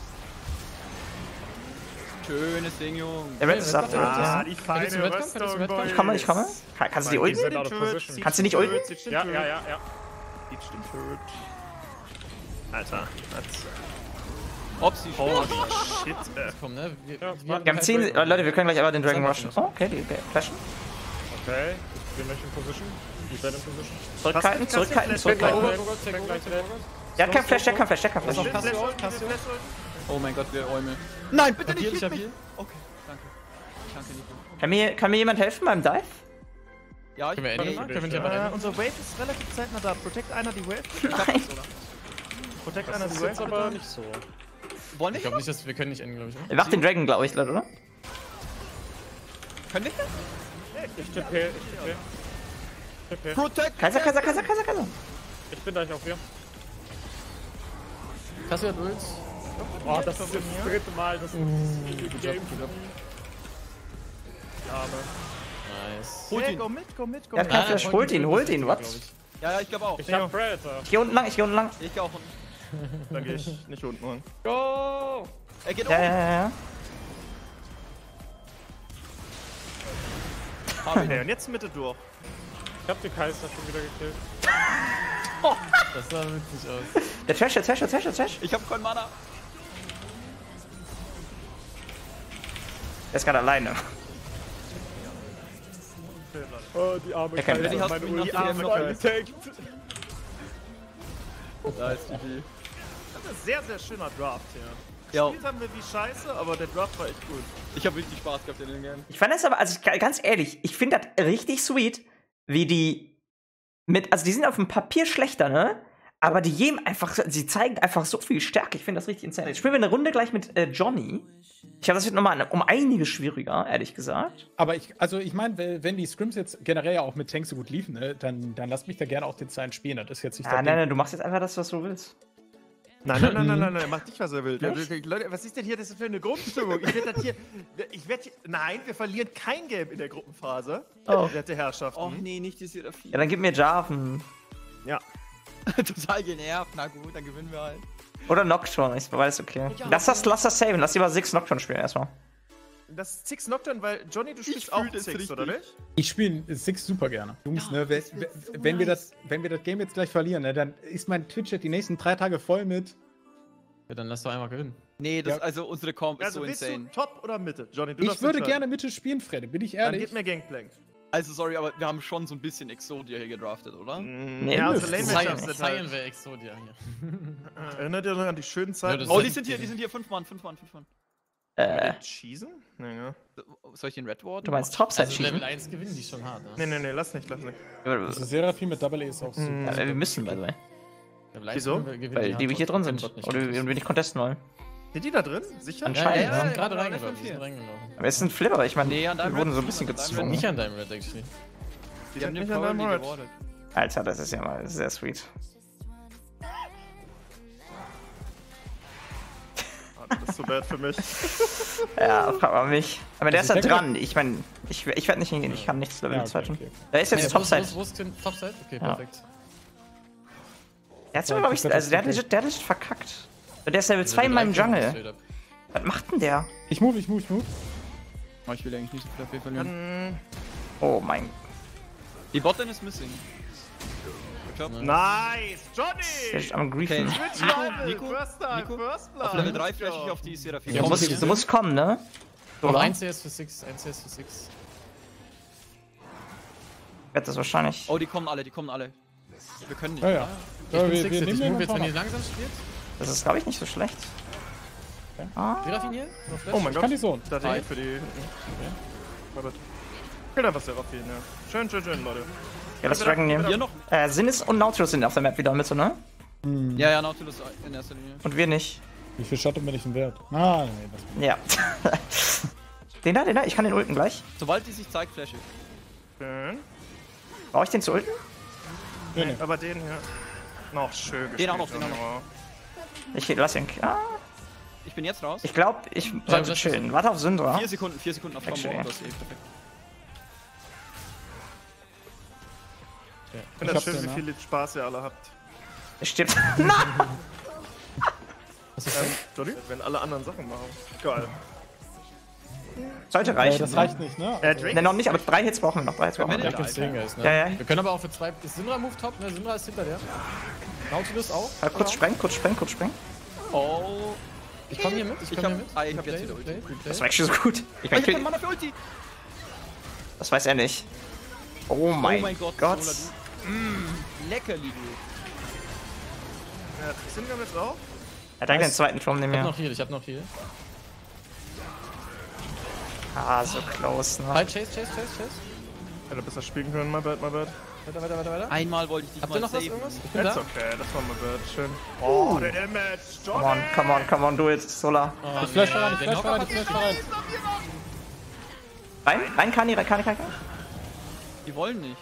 [SPEAKER 1] Schönes Ding, Junge.
[SPEAKER 4] Der Red ist ab.
[SPEAKER 3] Ah, die
[SPEAKER 2] Willst du
[SPEAKER 3] feine
[SPEAKER 2] Redcon?
[SPEAKER 3] Rüstung,
[SPEAKER 2] Willst du Redcon?
[SPEAKER 3] Boys.
[SPEAKER 4] Ich komme, ich komme. Kannst du die ulten?
[SPEAKER 5] sind out of position.
[SPEAKER 4] Kannst du nicht ulten?
[SPEAKER 5] Ja.
[SPEAKER 3] Sieht stimmt tot. Alter, das...
[SPEAKER 1] Opsi,
[SPEAKER 3] Oh, shit,
[SPEAKER 2] Komm, ne?
[SPEAKER 5] Ja,
[SPEAKER 4] Wir haben 10. Leute, wir können gleich aber den Dragon rushen. Oh, okay, die flashen.
[SPEAKER 5] Okay, ich bin nicht in Position. Ich werde in Position.
[SPEAKER 4] Zurückhalten, zurückhalten,
[SPEAKER 5] Ich bin gleich
[SPEAKER 4] zurückhalten.
[SPEAKER 5] Urgott.
[SPEAKER 4] Der hat kein Flash, der hat kein Flash, der hat kein Flash.
[SPEAKER 1] Oh mein Gott, wir Eumel. Nein, bitte nicht,
[SPEAKER 2] Ich
[SPEAKER 1] hit
[SPEAKER 2] hab
[SPEAKER 1] mich.
[SPEAKER 2] hier.
[SPEAKER 1] Okay, danke. Danke, Nico.
[SPEAKER 4] Kann mir jemand helfen beim Dive?
[SPEAKER 1] Ja, ich
[SPEAKER 2] Können wir
[SPEAKER 1] kann
[SPEAKER 2] Andy machen? Können wir nicht aber Andy?
[SPEAKER 3] Unser Wave ist relativ zeitnah da. Protect einer die Wave.
[SPEAKER 4] Nein.
[SPEAKER 3] Protect
[SPEAKER 5] Das
[SPEAKER 3] einer die
[SPEAKER 5] ist
[SPEAKER 3] Wave.
[SPEAKER 5] jetzt aber nicht so.
[SPEAKER 1] Wollen
[SPEAKER 2] Ich
[SPEAKER 1] wir?
[SPEAKER 2] glaube nicht, dass wir können nicht enden, glaube ich. Ne?
[SPEAKER 4] Er macht den Dragon, glaube ich, oder?
[SPEAKER 1] Können wir?
[SPEAKER 5] Ich tippe.
[SPEAKER 1] Protect!
[SPEAKER 4] Kaiser.
[SPEAKER 5] Ich bin gleich auf dir.
[SPEAKER 2] Kassio hat Ults.
[SPEAKER 5] Oh, das ist jetzt das dritte Mal, dass Game.
[SPEAKER 2] Nice.
[SPEAKER 1] Holt ihn.
[SPEAKER 3] Go mit.
[SPEAKER 4] Er hat kein Flash. Holt ihn, what?
[SPEAKER 1] Ja, ich glaube auch.
[SPEAKER 5] Ich hab Predator.
[SPEAKER 4] Ich geh unten lang.
[SPEAKER 1] Ich gehe auch unten.
[SPEAKER 3] Dann geh ich nicht unten rein.
[SPEAKER 5] Go!
[SPEAKER 1] Er geht
[SPEAKER 4] Ja.
[SPEAKER 3] Okay, und jetzt Mitte durch.
[SPEAKER 5] Ich hab die Kaiser schon wieder gekillt.
[SPEAKER 2] Das sah witzig aus.
[SPEAKER 4] Der Trash.
[SPEAKER 1] Ich hab keinen Mana.
[SPEAKER 4] Der ist gerade alleine.
[SPEAKER 5] Oh, die arme
[SPEAKER 4] Er kann-
[SPEAKER 5] Kaiser.
[SPEAKER 1] Die hast
[SPEAKER 5] Meine
[SPEAKER 1] du ihn nach
[SPEAKER 5] Ulti
[SPEAKER 1] dem
[SPEAKER 5] ist
[SPEAKER 1] noch
[SPEAKER 5] getankt.
[SPEAKER 1] Da ist die Idee.
[SPEAKER 3] Das ist ein sehr, sehr schöner Draft hier.
[SPEAKER 1] Ja,
[SPEAKER 3] Gespielt haben wir wie scheiße, aber der Draft war echt gut.
[SPEAKER 1] ich hab richtig Spaß gehabt in den Game.
[SPEAKER 4] Ich fand das aber, also ganz ehrlich, ich finde das richtig sweet, wie die also die sind auf dem Papier schlechter, ne? Aber die geben einfach, sie zeigen einfach so viel Stärke. Ich finde das richtig insane. Jetzt spielen wir eine Runde gleich mit Johnny. Ich glaube, das wird nochmal um einiges schwieriger, ehrlich gesagt.
[SPEAKER 6] Aber ich meine, wenn die Scrims jetzt generell ja auch mit Tanks so gut liefen, ne, dann lasst mich da gerne auch den Zeilen spielen. Das ist jetzt nicht
[SPEAKER 4] Nein, du machst jetzt einfach das, was du willst.
[SPEAKER 3] Nein, mach nicht, was er will. Leute, was ist denn hier das für eine Gruppenstimmung? Nein, wir verlieren kein Game in der Gruppenphase.
[SPEAKER 4] Oh.
[SPEAKER 3] Werte Herrschaften.
[SPEAKER 1] Och nee, nicht die Seraphim.
[SPEAKER 4] Ja, dann gib mir Jarvan.
[SPEAKER 3] Ja.
[SPEAKER 1] Total genervt. Na gut, dann gewinnen wir halt.
[SPEAKER 4] Oder Nocturne, ist beides okay. Lass das saven, lass lieber 6 Nocturne spielen erstmal.
[SPEAKER 3] Das ist Six Nocturne, weil Johnny, du spielst
[SPEAKER 1] fühl
[SPEAKER 3] auch
[SPEAKER 1] das
[SPEAKER 3] Six,
[SPEAKER 1] richtig.
[SPEAKER 3] oder nicht?
[SPEAKER 6] Ich spiele Six super gerne. Jungs, ne, wenn wir das Game jetzt gleich verlieren, ne, dann ist mein Twitch-Chat die nächsten 3 Tage voll mit.
[SPEAKER 2] Ja, dann lass doch einmal gewinnen.
[SPEAKER 1] Nee, das,
[SPEAKER 6] Ja.
[SPEAKER 1] also unsere Comp ist
[SPEAKER 3] Also
[SPEAKER 1] so
[SPEAKER 3] willst
[SPEAKER 1] insane.
[SPEAKER 3] du Top oder Mitte? Johnny, du
[SPEAKER 6] Ich
[SPEAKER 3] darfst
[SPEAKER 6] würde
[SPEAKER 3] entscheiden.
[SPEAKER 6] gerne Mitte spielen, Freddy, bin ich
[SPEAKER 3] Dann
[SPEAKER 6] ehrlich.
[SPEAKER 3] gib mir Gangplank.
[SPEAKER 1] Also sorry, aber wir haben schon so ein bisschen Exodia hier gedraftet, oder?
[SPEAKER 4] Nee,
[SPEAKER 3] ja,
[SPEAKER 4] nö.
[SPEAKER 3] also Lane-Matchups sind
[SPEAKER 2] Zion
[SPEAKER 3] halt.
[SPEAKER 2] wäre Exodia hier.
[SPEAKER 3] Erinnert ihr noch an die schönen Zeiten?
[SPEAKER 2] das
[SPEAKER 1] Oh,
[SPEAKER 2] ist-
[SPEAKER 1] die sind hier 5 Mann.
[SPEAKER 3] Cheesen? Nee.
[SPEAKER 1] Soll ich den Red Ward?
[SPEAKER 4] Du meinst Topside
[SPEAKER 2] Also Level
[SPEAKER 4] schießen?
[SPEAKER 2] 1 gewinnen die schon hart, ne?
[SPEAKER 3] Nee, lass nicht.
[SPEAKER 6] Also Seraphim mit Double A ist auch super.
[SPEAKER 4] Ja, wir müssen, by the way.
[SPEAKER 2] Level 1
[SPEAKER 3] Wieso?
[SPEAKER 2] gewinnen
[SPEAKER 4] Weil die
[SPEAKER 2] hart,
[SPEAKER 4] hier drin sind.
[SPEAKER 2] Bot nicht
[SPEAKER 4] Oder wir nicht contesten wollen.
[SPEAKER 3] Sind die da drin? Sicher?
[SPEAKER 4] Anscheinend.
[SPEAKER 2] Ja, wir sind gerade
[SPEAKER 1] ja,
[SPEAKER 2] reingelaufen.
[SPEAKER 1] ja,
[SPEAKER 2] Wir sind
[SPEAKER 1] ja.
[SPEAKER 2] reingelaufen.
[SPEAKER 4] Aber es ist ein Flip, aber ich meine,
[SPEAKER 1] Nee, an
[SPEAKER 4] wir
[SPEAKER 1] deinem
[SPEAKER 4] wurden
[SPEAKER 1] Red
[SPEAKER 4] so ein bisschen
[SPEAKER 1] an deinem
[SPEAKER 4] gezwungen.
[SPEAKER 2] Nicht an deinem Red, actually.
[SPEAKER 3] Die
[SPEAKER 1] Die haben
[SPEAKER 3] sind
[SPEAKER 1] den
[SPEAKER 3] nicht an deinem
[SPEAKER 1] Probably
[SPEAKER 3] Red.
[SPEAKER 1] gewardet.
[SPEAKER 4] Alter, das ist ja mal sehr sweet.
[SPEAKER 3] Das ist so bad für mich.
[SPEAKER 4] Ja, frag mal mich. Aber der ist
[SPEAKER 6] Also
[SPEAKER 4] da
[SPEAKER 6] ich
[SPEAKER 4] dran. Ich meine, ich werde nicht hingehen. Ich kann nichts Level
[SPEAKER 6] Ja,
[SPEAKER 4] 2
[SPEAKER 6] okay,
[SPEAKER 4] tun.
[SPEAKER 6] okay.
[SPEAKER 4] Da ist jetzt Topside.
[SPEAKER 2] Wo ist denn Topside? Okay,
[SPEAKER 4] Ja.
[SPEAKER 2] perfekt.
[SPEAKER 4] Der hat glaube ich, also der hat legit verkackt. Der ist Level 2 in meinem Jungle. Was macht denn der?
[SPEAKER 6] Ich move.
[SPEAKER 1] Oh, ich will eigentlich nicht so viel AP verlieren.
[SPEAKER 4] Oh mein.
[SPEAKER 1] Die Botlane ist missing. Good job.
[SPEAKER 3] Nice!
[SPEAKER 4] Der
[SPEAKER 3] Johnny!
[SPEAKER 4] ist am Griefen.
[SPEAKER 1] Okay.
[SPEAKER 3] Twitch Rival,
[SPEAKER 1] Nico?
[SPEAKER 3] First Time,
[SPEAKER 1] Nico?
[SPEAKER 3] First Blood.
[SPEAKER 1] Auf Level 3 flash ich auf die Seraphim.
[SPEAKER 4] Du musst kommen, ne?
[SPEAKER 2] Oh,
[SPEAKER 4] Oder?
[SPEAKER 2] 1 CS für 6, 1 CS für 6.
[SPEAKER 4] Ich werde das wahrscheinlich.
[SPEAKER 1] Oh, die kommen alle. Wir können nicht.
[SPEAKER 6] Ja, ja.
[SPEAKER 2] Ich bin 6,
[SPEAKER 6] wir
[SPEAKER 2] ich
[SPEAKER 6] nehmen
[SPEAKER 2] move
[SPEAKER 6] den
[SPEAKER 2] jetzt, wenn ihr
[SPEAKER 6] einfach.
[SPEAKER 2] langsam spielt.
[SPEAKER 4] Das ist, glaube ich, nicht so schlecht.
[SPEAKER 2] Seraphim hier?
[SPEAKER 3] Oh mein
[SPEAKER 6] Ich kann
[SPEAKER 3] Gott.
[SPEAKER 6] die Zone.
[SPEAKER 3] Da hat für die. Kill einfach Seraphim, ja. Schön, Leute.
[SPEAKER 4] Ja, lass Dragon nehmen.
[SPEAKER 1] Hier noch?
[SPEAKER 4] Sinnes und Nautilus sind auf der Map wieder mit, ne?
[SPEAKER 1] Ja, Nautilus in erster Linie.
[SPEAKER 4] Und wir nicht.
[SPEAKER 6] Wie viel Schatten bin ich denn wert? Ah, nee, das
[SPEAKER 4] Ja. den da, ich kann den ulten gleich.
[SPEAKER 1] Sobald die sich zeigt, Flasche.
[SPEAKER 3] Schön.
[SPEAKER 4] Brauche ich den zu ulten?
[SPEAKER 6] nee.
[SPEAKER 3] Aber den hier. Noch schön gespielt.
[SPEAKER 1] Den auch noch, den auch noch.
[SPEAKER 4] Ich lass ihn. Ah,
[SPEAKER 1] Ich bin jetzt raus.
[SPEAKER 4] ich glaube, ich sollte
[SPEAKER 2] das
[SPEAKER 4] chillen. Warte auf Syndra.
[SPEAKER 1] 4 Sekunden auf
[SPEAKER 4] Actually,
[SPEAKER 1] Tom.
[SPEAKER 4] ja.
[SPEAKER 1] Das ist perfekt.
[SPEAKER 3] Ich finde das schön, wie viel Spaß ihr alle habt.
[SPEAKER 4] Er stirbt. Nein!
[SPEAKER 3] Entschuldigung? Wenn alle anderen Sachen machen. Geil.
[SPEAKER 4] Sollte reichen.
[SPEAKER 6] Das reicht nicht, ne?
[SPEAKER 3] Drake?
[SPEAKER 4] Ne, noch nicht, aber 3 Hits brauchen wir noch. 3 Hits brauchen wir
[SPEAKER 1] wir
[SPEAKER 4] noch.
[SPEAKER 1] denn?
[SPEAKER 2] Auf den Singers, ne?
[SPEAKER 4] Ja, ja.
[SPEAKER 2] Wir können aber auch für 2. Ist Syndra Move top, ne? Syndra ist hinter der. Nautilus auch.
[SPEAKER 4] Kurz sprengen.
[SPEAKER 1] Oh.
[SPEAKER 2] Ich komm hier mit. Ich komm hier mit.
[SPEAKER 1] Ich hab jetzt wieder Ulti.
[SPEAKER 4] Das war actually so gut. Ich
[SPEAKER 1] Ich hab
[SPEAKER 4] mein,
[SPEAKER 1] Mana für Ulti.
[SPEAKER 4] das weiß er nicht. Oh mein Gott.
[SPEAKER 1] Solar, leckerli, du.
[SPEAKER 3] Ja, sind wir jetzt auch?
[SPEAKER 4] Er hat den zweiten Turm nehmen
[SPEAKER 2] Ich hab noch Heal.
[SPEAKER 4] Ah, so close, ne?
[SPEAKER 2] Halt, Chase.
[SPEAKER 3] Hätte besser spielen können, my bad.
[SPEAKER 2] Weiter.
[SPEAKER 1] Einmal wollte ich dich
[SPEAKER 2] Habt
[SPEAKER 1] mal
[SPEAKER 2] ihr noch was?
[SPEAKER 1] saven.
[SPEAKER 2] Irgendwas? Ich bin
[SPEAKER 3] That's
[SPEAKER 2] da.
[SPEAKER 3] okay, das war my bad. Schön. Oh, der Damage.
[SPEAKER 4] Come on, do it, Solar.
[SPEAKER 2] Oh,
[SPEAKER 6] Ich flash
[SPEAKER 2] nee.
[SPEAKER 6] rein.
[SPEAKER 4] Rein, Kani.
[SPEAKER 1] Die wollen nicht.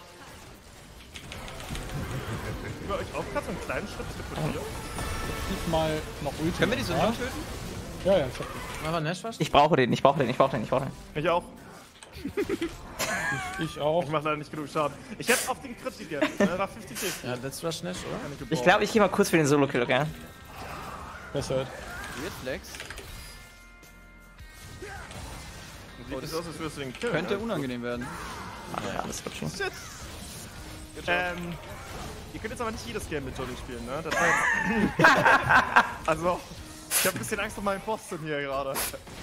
[SPEAKER 3] Über euch auch gerade so einen kleinen Schritt teleportieren.
[SPEAKER 6] Ich mal noch Ulti.
[SPEAKER 1] Können wir die Syndra töten?
[SPEAKER 6] Ja, ich hab
[SPEAKER 2] Aber Nash was?
[SPEAKER 4] Ich brauche den.
[SPEAKER 3] Ich auch.
[SPEAKER 6] Ich auch.
[SPEAKER 3] Ich mach leider nicht genug Schaden. Ich hätte auf den Crit gegeben. Nach 50
[SPEAKER 2] Ja, let's rush Nash, oder?
[SPEAKER 4] Ich glaube, ich gehe mal kurz für den Solo-Kill, okay?
[SPEAKER 6] Besser.
[SPEAKER 1] Weird Flex.
[SPEAKER 3] Sieht das aus, als würdest du den killen.
[SPEAKER 1] Könnte unangenehm werden.
[SPEAKER 4] Ja, alles gut schon.
[SPEAKER 3] Shit. Ihr könnt jetzt aber nicht jedes Game mit Johnny spielen, ne? Das war jetzt... Also, ich hab ein bisschen Angst vor meinem Boston hier gerade.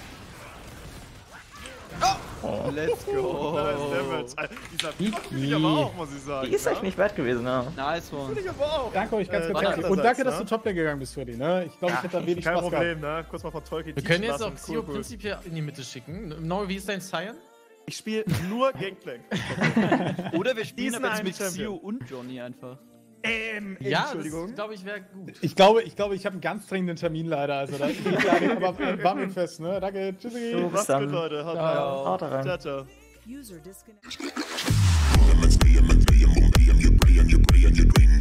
[SPEAKER 1] Let's go.
[SPEAKER 3] Nice Damage. Dieser finde ich aber auch, muss ich sagen.
[SPEAKER 4] Die ist echt nicht wert gewesen, ja.
[SPEAKER 1] Nice one.
[SPEAKER 3] Finde ich aber auch.
[SPEAKER 6] Danke euch ganz
[SPEAKER 3] Warte,
[SPEAKER 6] herzlich. Und danke, dass du
[SPEAKER 3] ne?
[SPEAKER 6] Top gegangen bist, Freddy, ne? Ich glaube, ich hätte da wenig
[SPEAKER 3] Kein
[SPEAKER 6] Spaß gehabt.
[SPEAKER 3] Problem, ne? Kurz mal von Tolkien.
[SPEAKER 2] Wir können jetzt
[SPEAKER 3] lassen.
[SPEAKER 2] auch Xio prinzipiell in die Mitte schicken. No, wie ist dein Cyan?
[SPEAKER 3] Ich spiele nur Gangplank.
[SPEAKER 1] Oder wir spielen
[SPEAKER 3] Diesen
[SPEAKER 1] aber jetzt
[SPEAKER 3] einen
[SPEAKER 1] mit Xio
[SPEAKER 3] Champion.
[SPEAKER 1] und Johnny einfach.
[SPEAKER 2] Ja,
[SPEAKER 3] Entschuldigung.
[SPEAKER 2] das glaube ich wäre gut.
[SPEAKER 6] Ich glaube, ich habe einen ganz dringenden Termin leider. Also, da geht leider, aber war mir fest, ne? Danke, tschüssi.
[SPEAKER 4] So, bis
[SPEAKER 3] Macht's
[SPEAKER 4] dann.
[SPEAKER 3] gut, Leute. Haut
[SPEAKER 4] Haut rein.
[SPEAKER 3] rein. Ciao.
[SPEAKER 7] User disconnected.
[SPEAKER 8] Your brain, your brain, your brain.